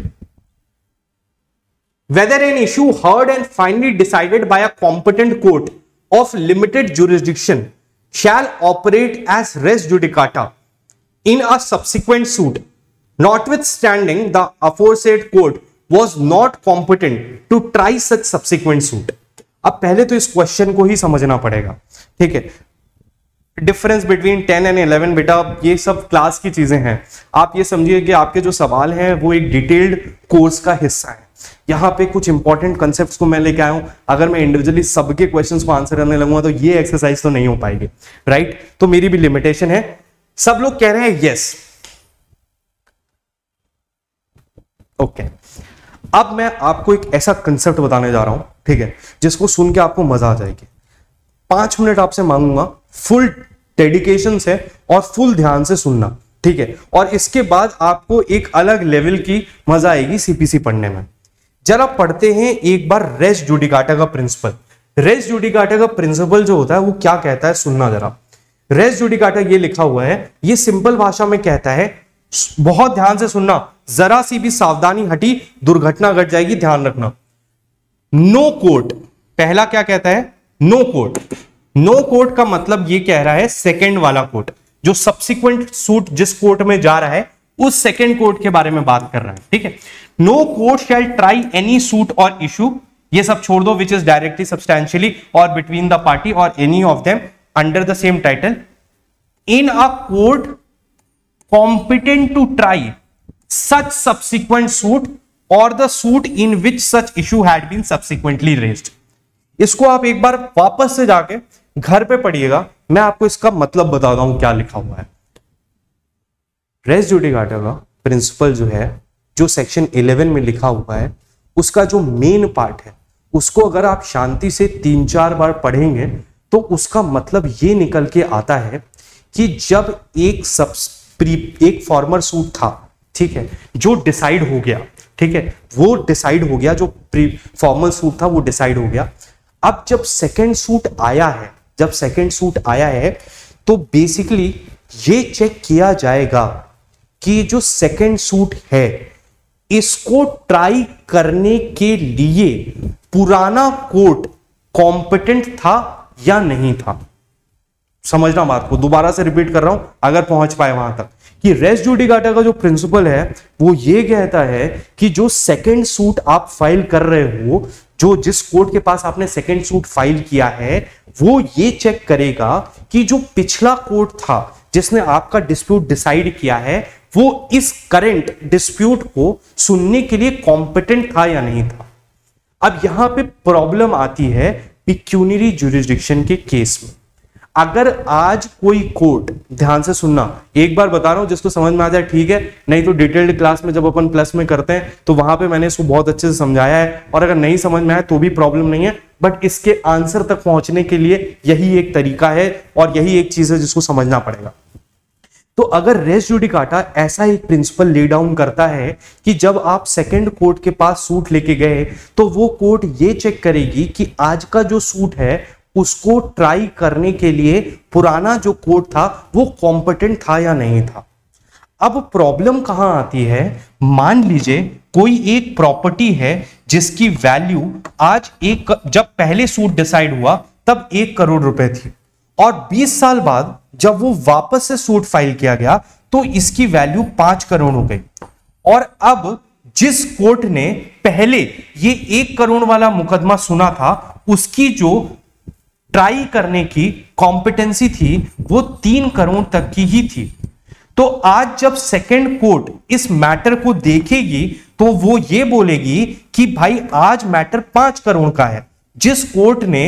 Whether an issue heard and finally decided by a competent court of limited jurisdiction shall operate as res judicata in a subsequent suit, notwithstanding the aforesaid court was not competent to try such subsequent suit. अब पहले तो इस question को ही समझना पड़ेगा, ठीक है. Difference between ten and eleven, बेटा ये सब क्लास की चीजें हैं. आप ये समझिए कि आपके जो सवाल हैं वो एक डिटेल्ड कोर्स का हिस्सा है. यहाँ पे कुछ इंपॉर्टेंट कंसेप्ट्स को मैं लेके आया हूं. अगर मैं इंडिविजुअली सबके क्वेश्चंस को आंसर करने लगूंगा तो ये एक्सरसाइज तो नहीं हो पाएगी, राइट. तो मेरी भी लिमिटेशन है. सब लोग कह रहे हैं यस, ओके. अब मैं आपको एक ऐसा कंसेप्ट बताने जा रहा हूं, ठीक है, जिसको सुन के आपको मजा आ जाएगी. पांच मिनट आपसे मांगूंगा, फुल डेडिकेशन से और फुल ध्यान से सुनना, ठीक है. और इसके बाद आपको एक अलग लेवल की मजा आएगी सीपीसी पढ़ने में. जरा पढ़ते हैं एक बार रेस जुडिकाटा का प्रिंसिपल. रेस जुडिकाटा का प्रिंसिपल जो होता है वो क्या कहता है, सुनना जरा. रेस जुडिकाटा ये लिखा हुआ है, ये सिंपल भाषा में कहता है, बहुत ध्यान से सुनना, जरा सी भी सावधानी हटी दुर्घटना घट जाएगी, ध्यान रखना. नो कोर्ट, पहला क्या कहता है, नो कोर्ट. नो कोर्ट का मतलब ये कह रहा है सेकंड वाला कोर्ट, जो सब्सिक्वेंट सूट जिस कोर्ट में जा रहा है उस सेकंड कोर्ट के बारे में बात कर रहा है, ठीक है। No court shall try any suit or issue, ये सब छोड़ दो, which is directly substantially or between the party or any of them under the same title in a court competent to try such subsequent suit or the suit in which such issue had been subsequently raised. इसको आप एक बार वापस से जाके घर पे पढ़िएगा, मैं आपको इसका मतलब बताता हूं क्या लिखा हुआ है। रेस जुडिकाटा का प्रिंसिपल जो है, जो सेक्शन इलेवन में लिखा हुआ है, उसका जो मेन पार्ट है, उसको अगर आप शांति से तीन चार बार पढ़ेंगे तो उसका मतलब ये निकल के आता है कि जब एक सब एक फॉर्मर सूट था, ठीक है, जो डिसाइड हो गया, ठीक है, वो डिसाइड हो गया, जो प्री फॉर्मल सूट था वो डिसाइड हो गया। अब जब सेकंड सूट आया है, जब सेकंड सूट आया है तो बेसिकली ये चेक किया जाएगा कि जो सेकंड सूट है इसको ट्राई करने के लिए पुराना कोर्ट कॉम्पिटेंट था या नहीं था। समझना बात को, दोबारा से रिपीट कर रहा हूं अगर पहुंच पाए वहां तक, कि रेस जुडिकाटा का जो प्रिंसिपल है वो ये कहता है कि जो सेकंड सूट आप फाइल कर रहे हो, जो जिस कोर्ट के पास आपने सेकंड सूट फाइल किया है, वो ये चेक करेगा कि जो पिछला कोर्ट था जिसने आपका डिस्प्यूट डिसाइड किया है वो इस करंट डिस्प्यूट को सुनने के लिए कॉम्पिटेंट था या नहीं था। अब यहां पे प्रॉब्लम आती है पिक्यूनियरी ज्यूरिसडिक्शन के केस में। अगर आज कोई कोर्ट, ध्यान से सुनना, एक बार बता रहा हूं, जिसको समझ में आ जाए ठीक है, नहीं तो डिटेल्ड क्लास में जब अपन प्लस में करते हैं तो वहां पे मैंने इसको बहुत अच्छे से समझाया है, और अगर नहीं समझ में आए तो भी प्रॉब्लम नहीं है, बट इसके आंसर तक पहुंचने के लिए यही एक तरीका है और यही एक चीज है जिसको समझना पड़ेगा। तो अगर रेस जुडिकाटा ऐसा एक प्रिंसिपल ले डाउन करता है कि जब आप सेकंड कोर्ट के पास सूट लेके गए तो वो कोर्ट ये चेक करेगी कि आज का जो सूट है उसको ट्राई करने के लिए पुराना जो कोर्ट था वो कॉम्पिटेंट था या नहीं था। अब प्रॉब्लम कहां आती है, मान लीजिए कोई एक प्रॉपर्टी है जिसकी वैल्यू आज एक, जब पहले सूट डिसाइड हुआ तब एक करोड़ रुपए थी, और बीस साल बाद जब वो वापस से सूट फाइल किया गया तो इसकी वैल्यू पांच करोड़ हो गई। और अब जिस कोर्ट ने पहले ये एक करोड़ वाला मुकदमा सुना था उसकी जो ट्राई करने की कॉम्पिटेंसी थी वो तीन करोड़ तक की ही थी। तो आज जब सेकंड कोर्ट इस मैटर को देखेगी तो वो ये बोलेगी कि भाई आज मैटर पांच करोड़ का है, जिस कोर्ट ने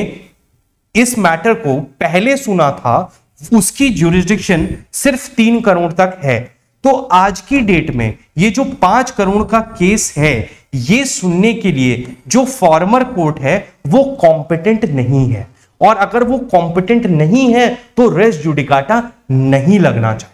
इस मैटर को पहले सुना था उसकी ज्यूरिसडिक्शन सिर्फ तीन करोड़ तक है। तो आज की डेट में ये जो पांच करोड़ का केस है ये सुनने के लिए जो फॉर्मर कोर्ट है वो कॉम्पिटेंट नहीं है, और अगर वो कॉम्पिटेंट नहीं है तो रेस जुडिकाटा नहीं लगना चाहिए।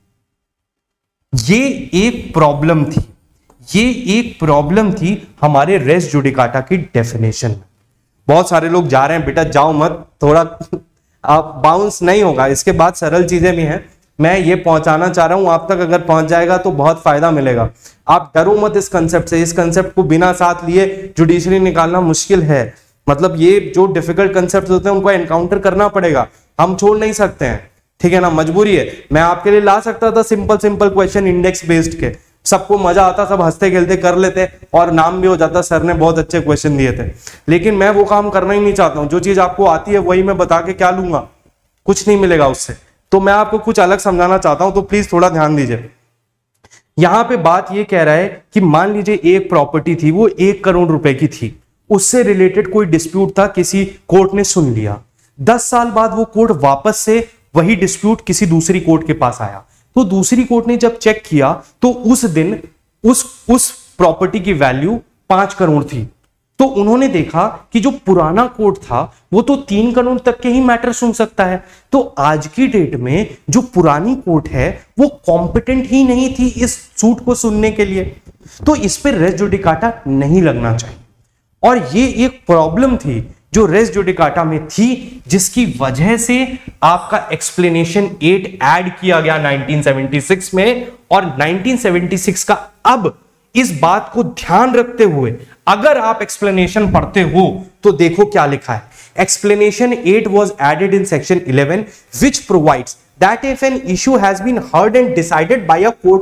ये एक प्रॉब्लम थी, ये एक प्रॉब्लम थी हमारे रेस जुडिकाटा की डेफिनेशन में। बहुत सारे लोग जा रहे हैं, बेटा जाओ मत, थोड़ा आप बाउंस नहीं होगा, इसके बाद सरल चीजें भी हैं, मैं ये पहुंचाना चाह रहा हूं आप तक, अगर पहुंच जाएगा तो बहुत फायदा मिलेगा। आप डरो मत इस कंसेप्ट से, इस कंसेप्ट को बिना साथ लिए जुडिशरी निकालना मुश्किल है। मतलब ये जो डिफिकल्ट कंसेप्ट होते हैं उनको एनकाउंटर करना पड़ेगा, हम छोड़ नहीं सकते हैं, ठीक है ना, मजबूरी है। मैं आपके लिए ला सकता था simple simple question index based के, सबको मजा आता, सब हंसते खेलते कर लेते और नाम भी हो जाता, सर ने बहुत अच्छे क्वेश्चन दिए थे। लेकिन मैं वो काम करना ही नहीं चाहता हूं, जो चीज आपको आती है वही मैं बता के क्या लूंगा, कुछ नहीं मिलेगा उससे। तो मैं आपको कुछ अलग समझाना चाहता हूं, तो प्लीज थोड़ा ध्यान दीजिए। यहां पे बात ये कह रहा है कि मान लीजिए एक प्रॉपर्टी थी, वो एक करोड़ रुपए की थी, उससे रिलेटेड कोई डिस्प्यूट था, किसी कोर्ट ने सुन लिया, दस साल बाद वो कोर्ट वापस से वही डिस्प्यूट किसी दूसरी कोर्ट के पास आया, तो दूसरी कोर्ट ने जब चेक किया तो उस दिन उस उस प्रॉपर्टी की वैल्यू पांच करोड़ थी। तो उन्होंने देखा कि जो पुराना कोर्ट था वो तो तीन करोड़ तक के ही मैटर सुन सकता है, तो आज की डेट में जो पुरानी कोर्ट है वो कॉम्पिटेंट ही नहीं थी इस सूट को सुनने के लिए, तो इस पर रेस जुडिकाटा नहीं लगना चाहिए। और ये एक प्रॉब्लम थी जो रेस जुडिकाटा में थी, जिसकी वजह से आपका एक्सप्लेनेशन एट ऐड किया गया नाइनटीन सेवेंटी सिक्स में, और नाइनटीन सेवेंटी सिक्स का अब इस बात को ध्यान रखते हुए अगर आप एक्सप्लेनेशन पढ़ते हो तो देखो क्या लिखा है। Explanation eight was added in section eleven which provides that if an issue has been heard and decided by a court of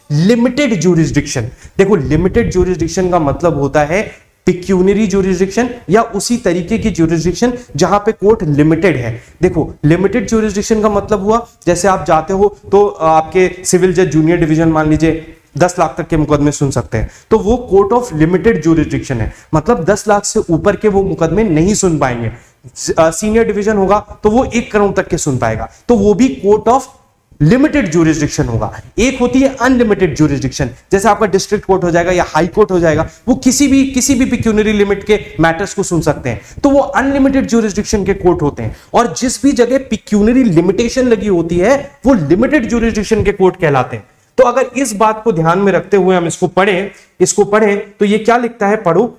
limited jurisdiction. देखो लिमिटेड ज्यूरिसडिक्शन का मतलब होता है पिक्यूनरी ज्यूरिसडिक्शन या उसी तरीके की ज्यूरिसडिक्शन जहां पे कोर्ट लिमिटेड है। देखो लिमिटेड ज्यूरिसडिक्शन का मतलब हुआ जैसे आप जाते हो तो आपके सिविल जज जूनियर डिवीजन मान लीजिए दस लाख तक के मुकदमे सुन सकते हैं, तो वो कोर्ट ऑफ लिमिटेड ज्यूरिसडिक्शन है, मतलब दस लाख से ऊपर के वो मुकदमे नहीं सुन पाएंगे। सीनियर डिवीजन होगा तो वो एक करोड़ तक के सुन पाएगा, तो वो भी कोर्ट ऑफ लिमिटेड ज्यूरिसडिक्शन होगा। एक होती है अनलिमिटेड ज्यूरिसडिक्शन, जैसे आपका डिस्ट्रिक्ट कोर्ट हो जाएगा या हाई कोर्ट हो जाएगा, वो किसी भी किसी भी पिक्यूनरी लिमिट के मैटर्स को सुन सकते हैं, तो वो अनलिमिटेड ज्यूरिसडिक्शन के कोर्ट होते हैं। और जिस भी जगह पिक्यूनरी लिमिटेशन लगी होती है वो लिमिटेड ज्यूरिसडिक्शन के कोर्ट कहलाते हैं। तो अगर इस बात को ध्यान में रखते हुए हम इसको पढ़ें इसको पढ़ें तो ये क्या लिखता है, पढ़ो,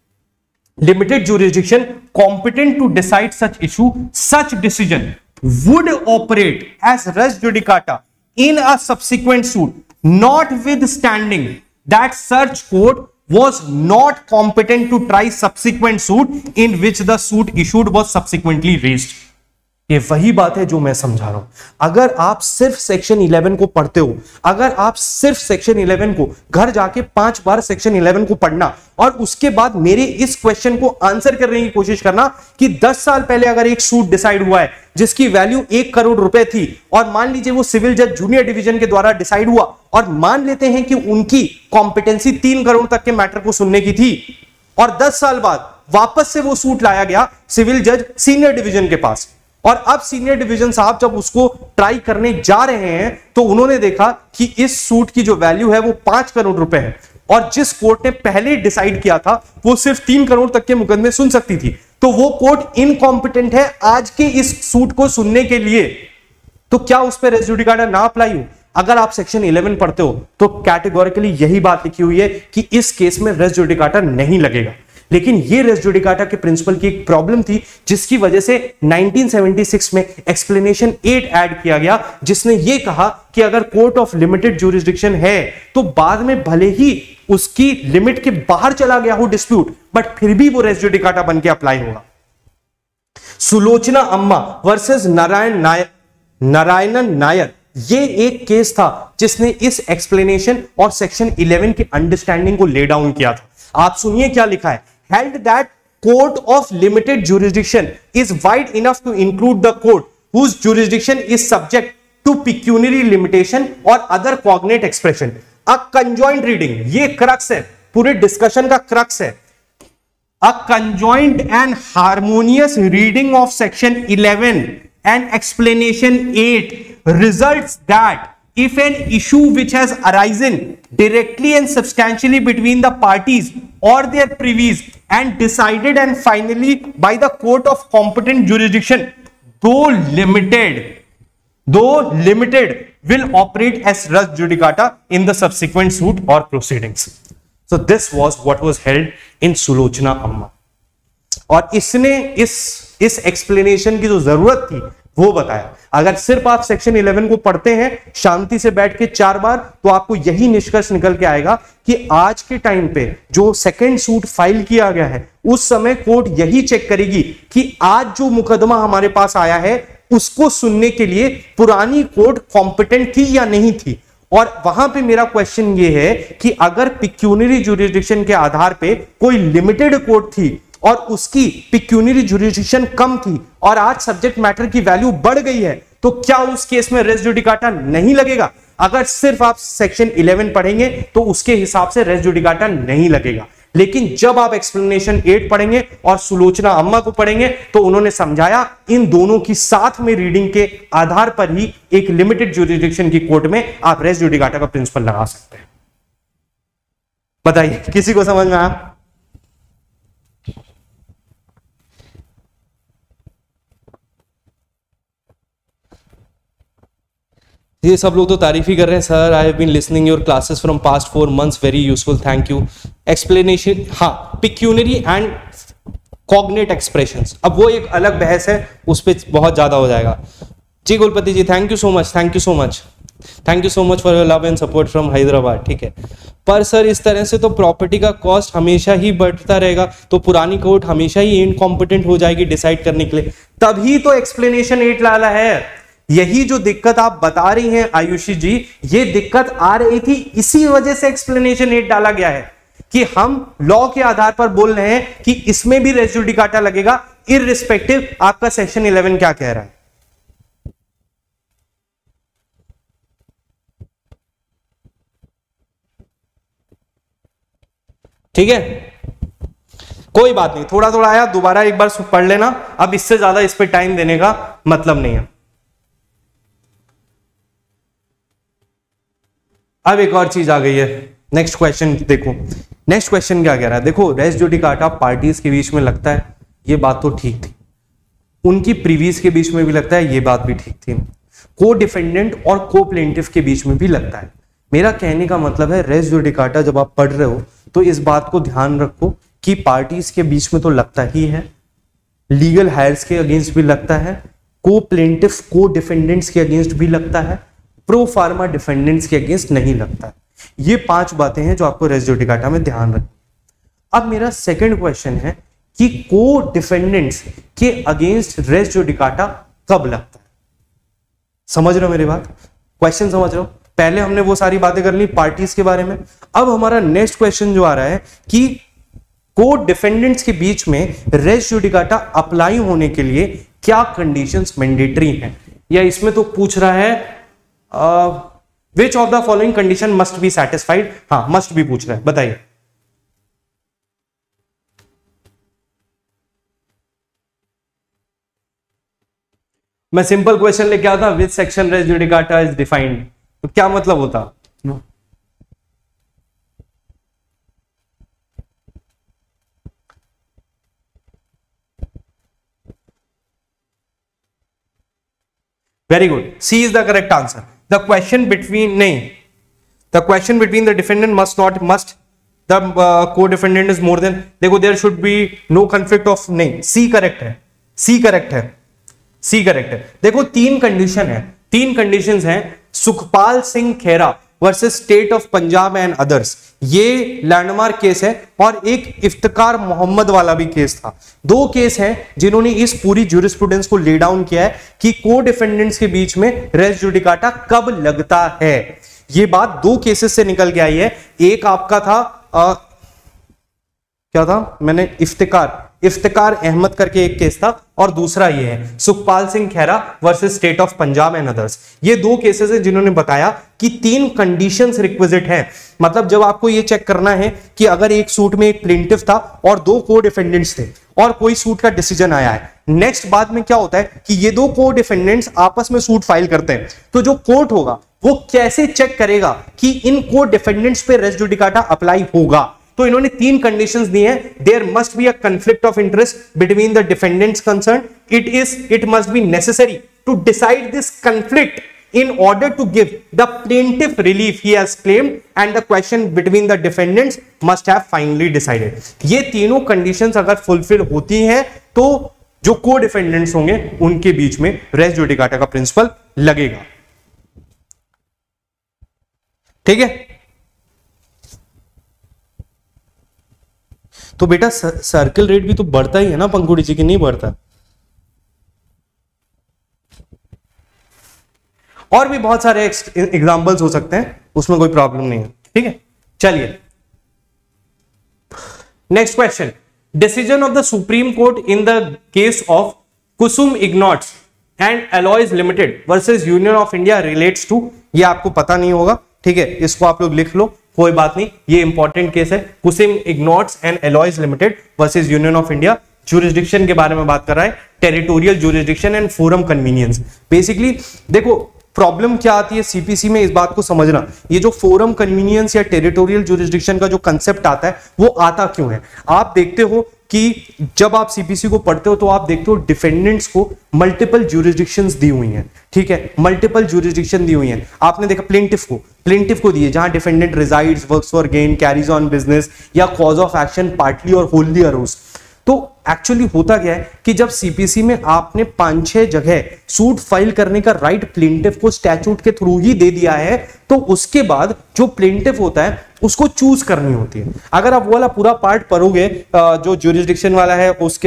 limited jurisdiction competent to decide such issue such decision would operate as res judicata in a subsequent suit, notwithstanding that such court was not competent to try subsequent suit in which the suit issued was subsequently raised। ये वही बात है जो मैं समझा रहा हूं। अगर आप सिर्फ सेक्शन इलेवन को पढ़ते हो, अगर आप सिर्फ सेक्शन इलेवन को घर जाके पांच बार सेक्शन इलेवन को पढ़ना और उसके बाद मेरे इस क्वेश्चन को आंसर करने की कोशिश करना कि दस साल पहले अगर एक सूट डिसाइड हुआ है जिसकी वैल्यू एक करोड़ रुपए थी और मान लीजिए वो सिविल जज जूनियर डिवीजन के द्वारा डिसाइड हुआ और मान लेते हैं कि उनकी कॉम्पिटेंसी तीन करोड़ तक के मैटर को सुनने की थी और दस साल बाद वापस से वो सूट लाया गया सिविल जज सीनियर डिवीजन के पास, और अब सीनियर डिवीजन साहब जब उसको ट्राई करने जा रहे हैं तो उन्होंने देखा कि इस सूट की जो वैल्यू है वो पांच करोड़ रुपए है और जिस कोर्ट ने पहले डिसाइड किया था वो सिर्फ तीन करोड़ तक के मुकदमे सुन सकती थी, तो वो कोर्ट इनकॉम्पिटेंट है आज के इस सूट को सुनने के लिए। तो क्या उस पर रेस जुडिकाटा ना अप्लाई हो? अगर आप सेक्शन इलेवन पढ़ते हो तो कैटेगोरिकली यही बात लिखी हुई है कि इस केस में रेस जुडिकाटा नहीं लगेगा। लेकिन ये रेस जुडिकाटा के प्रिंसिपल की एक प्रॉब्लम थी जिसकी वजह से नाइनटीन सेवेंटी सिक्स में एक्सप्लेनेशन एट ऐड किया गया, जिसने ये कहा कि अगर कोर्ट ऑफ लिमिटेड ज्यूरिसडिक्शन है तो बाद में भले ही उसकी लिमिट के बाहर चला गया हो डिस्प्यूट, बट फिर भी वो रेस जुडिकाटा बन के अप्लाई होगा। सुलोचना अम्मा वर्सेस नारायण नायर नारायणन नायर, ये एक केस था जिसने इस एक्सप्लेनेशन और सेक्शन इलेवन की अंडरस्टैंडिंग को ले डाउन किया था। आप सुनिए क्या लिखा है, held that court of limited jurisdiction is wide enough to include the court whose jurisdiction is subject to pecuniary limitation or other cognate expression। A conjoint reading, ये क्रक्स है, पूरे डिस्कशन का क्रक्स है। A conjoint and harmonious reading of section eleven and explanation eight results that if an issue which has arisen directly and substantially between the parties or their privies and decided and finally by the court of competent jurisdiction, though limited, though limited, will operate as res judicata in the subsequent suit or proceedings। So this was what was held in Sulochana Amma। और इसने इस इस explanation की जो जरूरत थी वो बताया। अगर सिर्फ आप सेक्शन इलेवन को पढ़ते हैं शांति से बैठ के चार बार तो आपको यही निष्कर्ष निकल के आएगा कि आज के टाइम पे जो सेकंड सूट फाइल किया गया है उस समय कोर्ट यही चेक करेगी कि आज जो मुकदमा हमारे पास आया है उसको सुनने के लिए पुरानी कोर्ट कॉम्पिटेंट थी या नहीं थी। और वहां पे मेरा क्वेश्चन ये है कि अगर पिक्यूनरी ज्यूरिसडिक्शन के आधार पे कोई लिमिटेड कोर्ट थी और उसकी पिक्यूनरी ज्यूरिसडिक्शन कम थी और आज सब्जेक्ट मैटर की वैल्यू बढ़ गई है, तो क्या उस केस में रेस जुडिकाटा नहीं लगेगा? अगर सिर्फ आप सेक्शन इलेवन पढ़ेंगे तो उसके हिसाब से रेस जुडिकाटा नहीं लगेगा। लेकिन जब आप एक्सप्लेनेशन एट पढ़ेंगे और सुलोचना अम्मा को पढ़ेंगे तो उन्होंने समझाया इन दोनों की साथ में रीडिंग के आधार पर ही एक लिमिटेड ज्यूरिसडिक्शन की कोर्ट में आप रेस जुडिकाटा का प्रिंसिपल लगा सकते हैं। बताइए, किसी को समझ में आया? ये सब लोग तो तारीफ ही कर रहे हैं, sir I have been listening your classes from past four months, very useful, thank you. Explanation, हाँ, पिक्यूनरी एंड कॉग्नेट एक्सप्रेशंस, अब वो एक अलग बहस है, उस पर बहुत ज्यादा हो जाएगा। Ji Kulpati ji, thank you so much, thank you so much, thank you so much for your love and support from Hyderabad. ठीक है, पर सर इस तरह से तो प्रॉपर्टी का कॉस्ट हमेशा ही बढ़ता रहेगा, तो पुरानी कोर्ट हमेशा ही इनकॉम्पिटेंट हो जाएगी डिसाइड करने के लिए। तभी तो एक्सप्लेनेशन एट लाला है यही जो दिक्कत आप बता रही हैं आयुषी जी, ये दिक्कत आ रही थी, इसी वजह से एक्सप्लेनेशन एट डाला गया है कि हम लॉ के आधार पर बोल रहे हैं कि इसमें भी रेस जुडिकाटा लगेगा, इररिस्पेक्टिव आपका सेक्शन इलेवन क्या कह रहा है। ठीक है, कोई बात नहीं, थोड़ा थोड़ा आया, दोबारा एक बार पढ़ लेना, अब इससे ज्यादा इस पे टाइम देने का मतलब नहीं है। अब एक और चीज आ गई है, नेक्स्ट क्वेश्चन देखो, नेक्स्ट क्वेश्चन क्या कह रहा है, देखो रेस जुडिकाटा पार्टीज के बीच में लगता है, ये बात तो ठीक थी, उनकी प्रीवियस के बीच में भी लगता है, ये बात भी ठीक थी, को डिफेंडेंट और को प्लेंटिफ के बीच में भी लगता है। मेरा कहने का मतलब है रेस जुडिकाटा जब आप पढ़ रहे हो तो इस बात को ध्यान रखो कि पार्टीज के बीच में तो लगता ही है, लीगल हायर्स के अगेंस्ट भी लगता है, को प्लेंटिफ को डिफेंडेंट्स के अगेंस्ट भी लगता है, प्रो फार्मा डिफेंडेंट्स के अगेंस्ट नहीं लगता है। ये पांच बातें हैं जो आपको रेस जुडिकाटा में ध्यान रखनी। अब मेरा सेकंड क्वेश्चन है कि को डिफेंडेंट्स के अगेंस्ट रेस जुडिकाटा कब लगता है। समझ रहे हो मेरी बात, क्वेश्चन समझ रहे हो? पहले हमने वो सारी बातें कर ली पार्टीज के बारे में, अब हमारा नेक्स्ट क्वेश्चन जो आ रहा है कि को डिफेंडेंट्स के बीच में रेस जुडिकाटा अप्लाई होने के लिए क्या कंडीशंस मैंडेटरी हैं, या इसमें तो पूछ रहा है which of the following condition must be satisfied, हाँ मस्ट भी पूछ रहा है, बताइए। मैं सिंपल क्वेश्चन लेके आता, which section res judicata is defined, तो क्या मतलब होता? Very good, C is the correct answer. The question between, नहीं, the question between the defendant must not, must the co-defendant is more than, देखो there should be no conflict of, नहीं, C correct है, C correct है, C correct है। देखो तीन condition है, तीन कंडीशंस हैं, Sukhpal Singh Khaira versus state of Punjab and others, ये लैंडमार्क केस है, और एक इफ्तिकार मोहम्मद वाला भी केस था। दो केस हैं जिन्होंने इस पूरी ज्यूरिस्प्रूडेंस को ले डाउन किया है कि को डिफेंडेंट्स के बीच में रेस जुडिकाटा कब लगता है। ये बात दो केसेस से निकल के आई है। एक आपका था आ, क्या था, मैंने इफ्तिकार इफ्तिकार अहमद करके एक केस था, और दूसरा ये है Sukhpal Singh Khaira versus state of Punjab and others. ये दो केसेस हैं जिन्होंने बताया कि तीन कंडीशंस रिक्विजिट हैं। मतलब जब आपको ये चेक करना है कि अगर एक सूट में एक प्लेंटिफ था और दो को डिफेंडेंट्स थे और कोई सूट का डिसीजन आया है, नेक्स्ट बाद में क्या होता है कि ये दो को डिफेंडेंट्स आपस में सूट फाइल करते हैं, तो जो कोर्ट होगा वो कैसे चेक करेगा कि इन को डिफेंडेंट्स पे रेस जुडिकाटा अप्लाई होगा। तो इन्होंने तीन कंडीशंस दी हैं, there must be a conflict of interest between the defendants concern, it is it must be necessary to decide this conflict in order to give the plaintiff relief he has claimed, and the question between the defendants must have finally decided। ये तीनों conditions अगर fulfil होती हैं तो जो को defendants होंगे उनके बीच में रेस जुडिकाटा का प्रिंसिपल लगेगा। ठीक है, तो बेटा सर्कल रेट भी तो बढ़ता ही है ना पंकुड़ी जी, की नहीं बढ़ता? और भी बहुत सारे एग्जांपल्स हो सकते हैं, उसमें कोई प्रॉब्लम नहीं है। ठीक है, चलिए next question, decision of the supreme court in the case of Kusum ingots and alloys limited versus union of India relates to, ये आपको पता नहीं होगा, ठीक है, इसको आप लोग लिख लो, कोई बात नहीं, ये इंपॉर्टेंट केस है, Kusum ingots and alloys limited versus union of India. Jurisdiction के बारे में बात कर रहा है, territorial jurisdiction and forum convenience. Basically देखो प्रॉब्लम क्या आती है सीपीसी में, इस बात को समझना, ये जो फोरम कन्वीनियंस या टेरिटोरियल ज्यूरिसडिक्शन का जो कंसेप्ट आता है वो आता क्यों है। आप देखते हो कि जब आप सीपीसी को पढ़ते हो तो आप देखते हो डिफेंडेंट्स को मल्टीपल ज्यूरिसडिक्शंस दी हुई हैं, ठीक है, मल्टीपल ज्यूरिसडिक्शन दी हुई हैं। आपने देखा प्लेंटिफ को प्लेंटिफ को दिए जहां defendant resides, works for gain, carries on business या कॉज ऑफ एक्शन पार्टली और होलली अरोज। तो एक्चुअली होता क्या है कि जब सीपीसी में आपने पांच छह जगह सूट फाइल करने का राइट प्लेंटिफ को स्टैट्यूट के थ्रू ही दे दिया है, तो उसके बाद जो प्लेंटिफ होता है उसको चूज करनी होती है। अगर आप वो वाला पूरा पार्ट पढ़ोगे जो ज्यूरिसडिक्शन वाला है, उसके बाद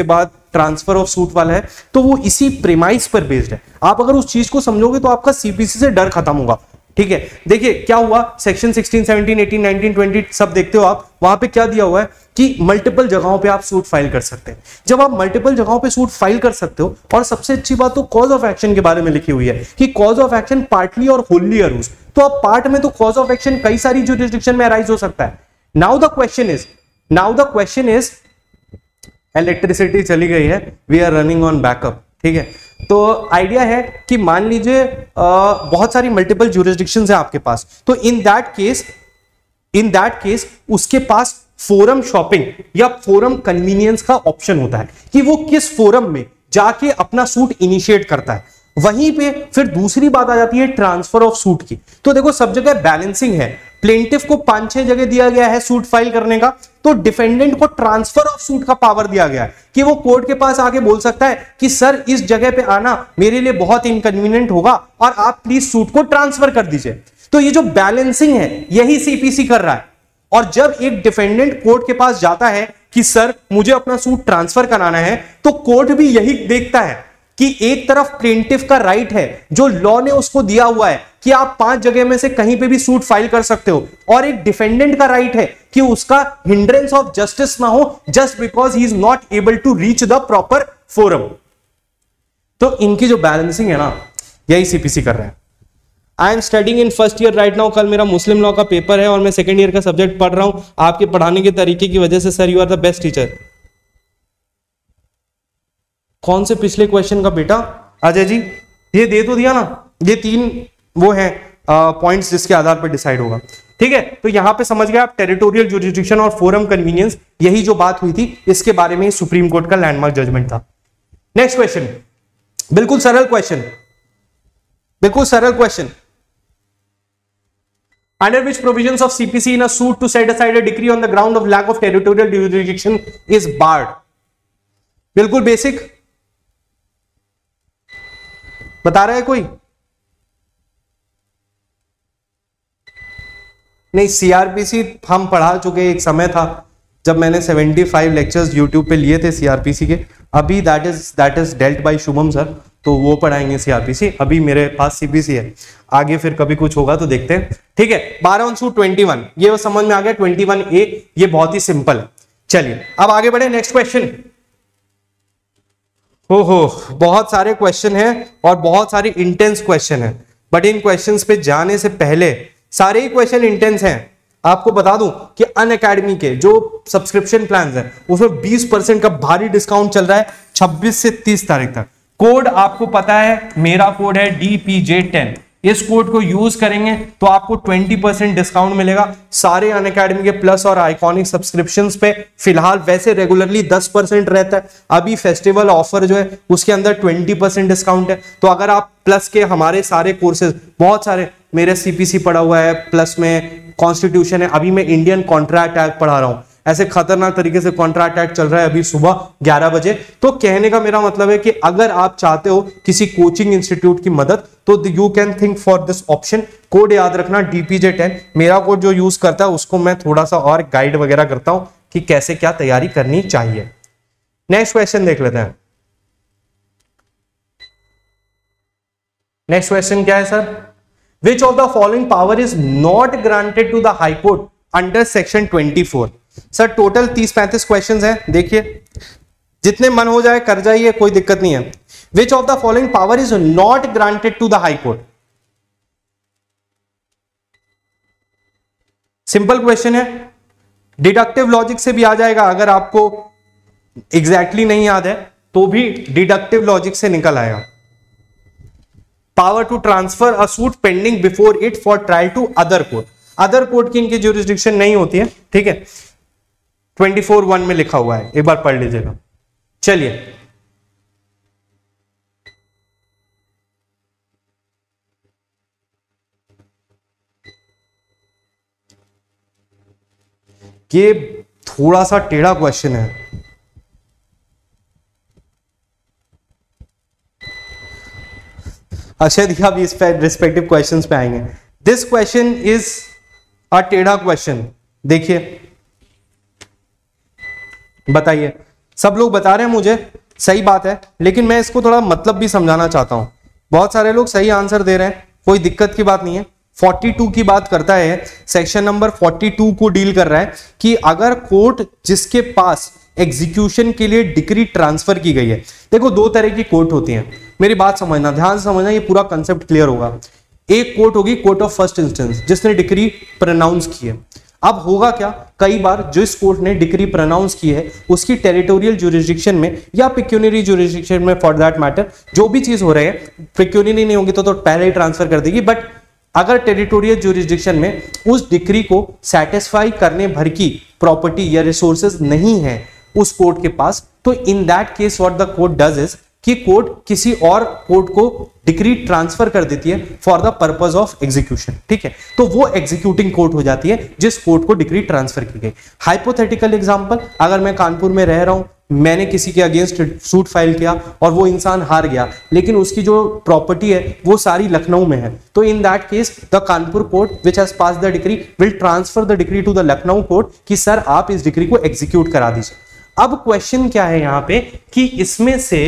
ट्रांसफर ऑफ सूट वाला है, तो वो इसी प्रेमाइस पर बेस्ड है। आप अगर उस चीज को समझोगे तो आपका सीपीसी से डर खत्म होगा। ठीक है, देखिए क्या हुआ, section sixteen, seventeen, eighteen, nineteen, twenty सब देखते हो आप, वहां पे क्या दिया हुआ है कि मल्टीपल जगहों पे आप सूट फाइल कर सकते हैं। जब आप मल्टीपल जगहों पे सूट फाइल कर सकते हो, और सबसे अच्छी बात तो कॉज ऑफ एक्शन के बारे में लिखी हुई है कि कॉज ऑफ एक्शन पार्टली और होली अरूज, तो अब पार्ट में तो कॉज ऑफ एक्शन कई सारी जुरिस्डिक्शन में अराइज हो सकता है। Now the question is now the question is electricity चली गई है, we are running on backup. ठीक है, तो आइडिया है कि मान लीजिए बहुत सारी मल्टीपल ज्यूरिसडिक्शंस है आपके पास, तो in that case in that case उसके पास फोरम शॉपिंग या फोरम कन्वीनियंस का ऑप्शन होता है कि वो किस फोरम में जाके अपना सूट इनिशिएट करता है। वहीं पे फिर दूसरी बात आ जाती है ट्रांसफर ऑफ सूट की। तो देखो सब जगह बैलेंसिंग है, प्लेंटिफ को पांच छह जगह दिया गया है सूट फाइल करने का, तो डिफेंडेंट को ट्रांसफर ऑफ सूट का पावर दिया गया है कि वो कोर्ट के पास आके बोल सकता है कि सर इस जगह पे आना मेरे लिए बहुत इनकन्वीनियंट होगा और आप प्लीज सूट को ट्रांसफर कर दीजिए। तो ये जो बैलेंसिंग है यही सीपीसी कर रहा है। और जब एक डिफेंडेंट कोर्ट के पास जाता है कि सर मुझे अपना सूट ट्रांसफर कराना है, तो कोर्ट भी यही देखता है कि एक तरफ प्लेंटिफ का राइट है जो लॉ ने उसको दिया हुआ है कि आप पांच जगह में से कहीं पे भी सूट फाइल कर सकते हो, और एक डिफेंडेंट का राइट है कि उसका हिंड्रेंस ऑफ जस्टिस ना हो just because he is not able to reach the proper forum. तो इनकी जो बैलेंसिंग है ना, यही सीपीसी कर रहे हैं। I am studying in first year right now, कल मेरा मुस्लिम लॉ का पेपर है और मैं सेकेंड ईयर का सब्जेक्ट पढ़ रहा हूं। आपके पढ़ाने के तरीके की वजह से sir you are the best teacher. कौन से पिछले क्वेश्चन का बेटा अजय जी, ये दे तो दिया ना, ये तीन वो हैं पॉइंट्स जिसके आधार पर डिसाइड होगा। ठीक है, तो यहां पे समझ गए आप टेरिटोरियल जुरिस्डिक्शन और फोरम कन्वीनियंस, यही जो बात हुई थी इसके बारे में सुप्रीम कोर्ट का लैंडमार्क जजमेंट था। नेक्स्ट क्वेश्चन, बिल्कुल सरल क्वेश्चन, बिल्कुल सरल question. Under which provisions of C P C in a suit to set aside a decree on the ground of lack of territorial jurisdiction is barred? बिल्कुल basic, बता रहा है कोई? नहीं, सीआरपीसी हम पढ़ा चुके, एक समय था जब मैंने पचहत्तर लेक्चर्स यूट्यूब पे लिए थे सीआरपीसी के। अभी that is that is dealt by Shubham sir, तो वो पढ़ाएंगे सीआरपीसी। अभी मेरे पास सीपीसी है, आगे फिर कभी कुछ होगा तो देखते हैं। ठीक है, बारह ऑन सूट इक्कीस, ये समझ में आ गया। इक्कीस ए ये बहुत ही सिंपल है। चलिए अब आगे बढ़े, नेक्स्ट क्वेश्चन। हो हो बहुत सारे क्वेश्चन हैं और बहुत सारी इंटेंस क्वेश्चन है, बट इन क्वेश्चंस पे जाने से पहले, सारे ही क्वेश्चन इंटेंस हैं। आपको बता दूं कि अनअकैडमी के जो सब्सक्रिप्शन प्लान्स हैं उसमें बीस परसेंट का भारी डिस्काउंट चल रहा है छब्बीस से तीस तारीख तक। कोड आपको पता है, मेरा कोड है डी पी जे टेन। इस कोड को यूज करेंगे तो आपको बीस परसेंट डिस्काउंट मिलेगा सारे अनअकैडमी के प्लस और आइकॉनिक सब्सक्रिप्शंस पे। फिलहाल वैसे रेगुलरली दस परसेंट रहता है, अभी फेस्टिवल ऑफर जो है उसके अंदर बीस परसेंट डिस्काउंट है। तो अगर आप प्लस के हमारे सारे कोर्सेज, बहुत सारे, मेरे सीपीसी पढ़ा हुआ है, प्लस में कॉन्स्टिट्यूशन है, अभी मैं इंडियन कॉन्ट्रैक्ट एक्ट पढ़ा रहा हूं, ऐसे खतरनाक तरीके से कॉन्ट्रैक्ट एक्ट चल रहा है अभी सुबह ग्यारह बजे। तो कहने का मेरा मतलब है कि अगर आप चाहते हो किसी कोचिंग इंस्टीट्यूट की मदद, तो you can think for this option. Code याद रखना डीपीजे टेन, मेरा कोड जो यूज करता है उसको मैं थोड़ा सा और गाइड वगैरह करता हूं कि कैसे क्या तैयारी करनी चाहिए। नेक्स्ट क्वेश्चन देख लेते हैं। नेक्स्ट क्वेश्चन क्या है sir? Which of the following power is not granted to the high court under section twenty four? Sir total तीस पैंतीस क्वेश्चंस हैं, देखिए जितने मन हो जाए कर जाइए, कोई दिक्कत नहीं है। Which of the following power is not granted to the high court? Simple question है, डिडक्टिव लॉजिक से भी आ जाएगा। अगर आपको एग्जैक्टली exactly नहीं याद है तो भी डिडक्टिव लॉजिक से निकल आएगा। Power to transfer a suit pending before it for trial to other court. Other court की इनकी ज्यूरिसडिक्शन नहीं होती है, ठीक है, ट्वेंटी फोर वन में लिखा हुआ है, एक बार पढ़ लीजिएगा। चलिए ये थोड़ा सा टेढ़ा क्वेश्चन है, अक्षय दिया भी इस पे रिस्पेक्टिव क्वेश्चंस पे आएंगे। दिस क्वेश्चन इज अ टेढ़ा क्वेश्चन। देखिए बताइए, सब लोग बता रहे हैं मुझे सही बात है, लेकिन मैं इसको थोड़ा मतलब भी समझाना चाहता हूं। बहुत सारे लोग सही आंसर दे रहे हैं, कोई दिक्कत की बात नहीं है। बयालीस की बात करता है, सेक्शन नंबर बयालीस को डील कर रहा है कि अगर कोर्ट जिसके पास एग्जीक्यूशन के लिए डिक्री ट्रांसफर की गई है, देखो दो तरह की कोर्ट होती हैं, मेरी बात समझना, ध्यान से समझना, ये पूरा कंसेप्ट क्लियर होगा। एक कोर्ट होगी कोर्ट ऑफ फर्स्ट इंस्टेंस, जिसने डिक्री प्रोनाउंस की है। अब होगा क्या, कई बार जिस कोर्ट ने डिक्री प्रोनाउंस की है उसकी टेरिटोरियल ज्यूरिसडिक्शन में या पिक्यूनरी ज्यूरिसडिक्शन में, फॉर दैट मैटर, जो भी चीज हो रही है, पिक्यूनरी नहीं होगी तो, तो पहले ही ट्रांसफर कर देगी, बट अगर टेरिटोरियल ज्यूरिसडिक्शन में उस डिक्री को सेटिस्फाई करने भर की प्रॉपर्टी या रिसोर्सेज नहीं है उस कोर्ट के पास, तो in that case what the court does is कि कोर्ट किसी और कोर्ट को डिक्री ट्रांसफर कर देती है for the purpose of execution. ठीक है, तो वो एग्जीक्यूटिंग कोर्ट हो जाती है जिस कोर्ट को डिक्री ट्रांसफर की गई। हाइपोथेटिकल एग्जांपल, अगर मैं कानपुर में रह रहा हूं, मैंने किसी के अगेंस्ट सूट फाइल किया और वो इंसान हार गया, लेकिन उसकी जो प्रॉपर्टी है वो सारी लखनऊ में है, तो in that case the Kanpur court which has pass the decree will transfer the decree to the Lucknow court कि सर आप इस डिक्री को एग्जीक्यूट करा दीजिए। अब क्वेश्चन क्या है यहां पे कि इसमें से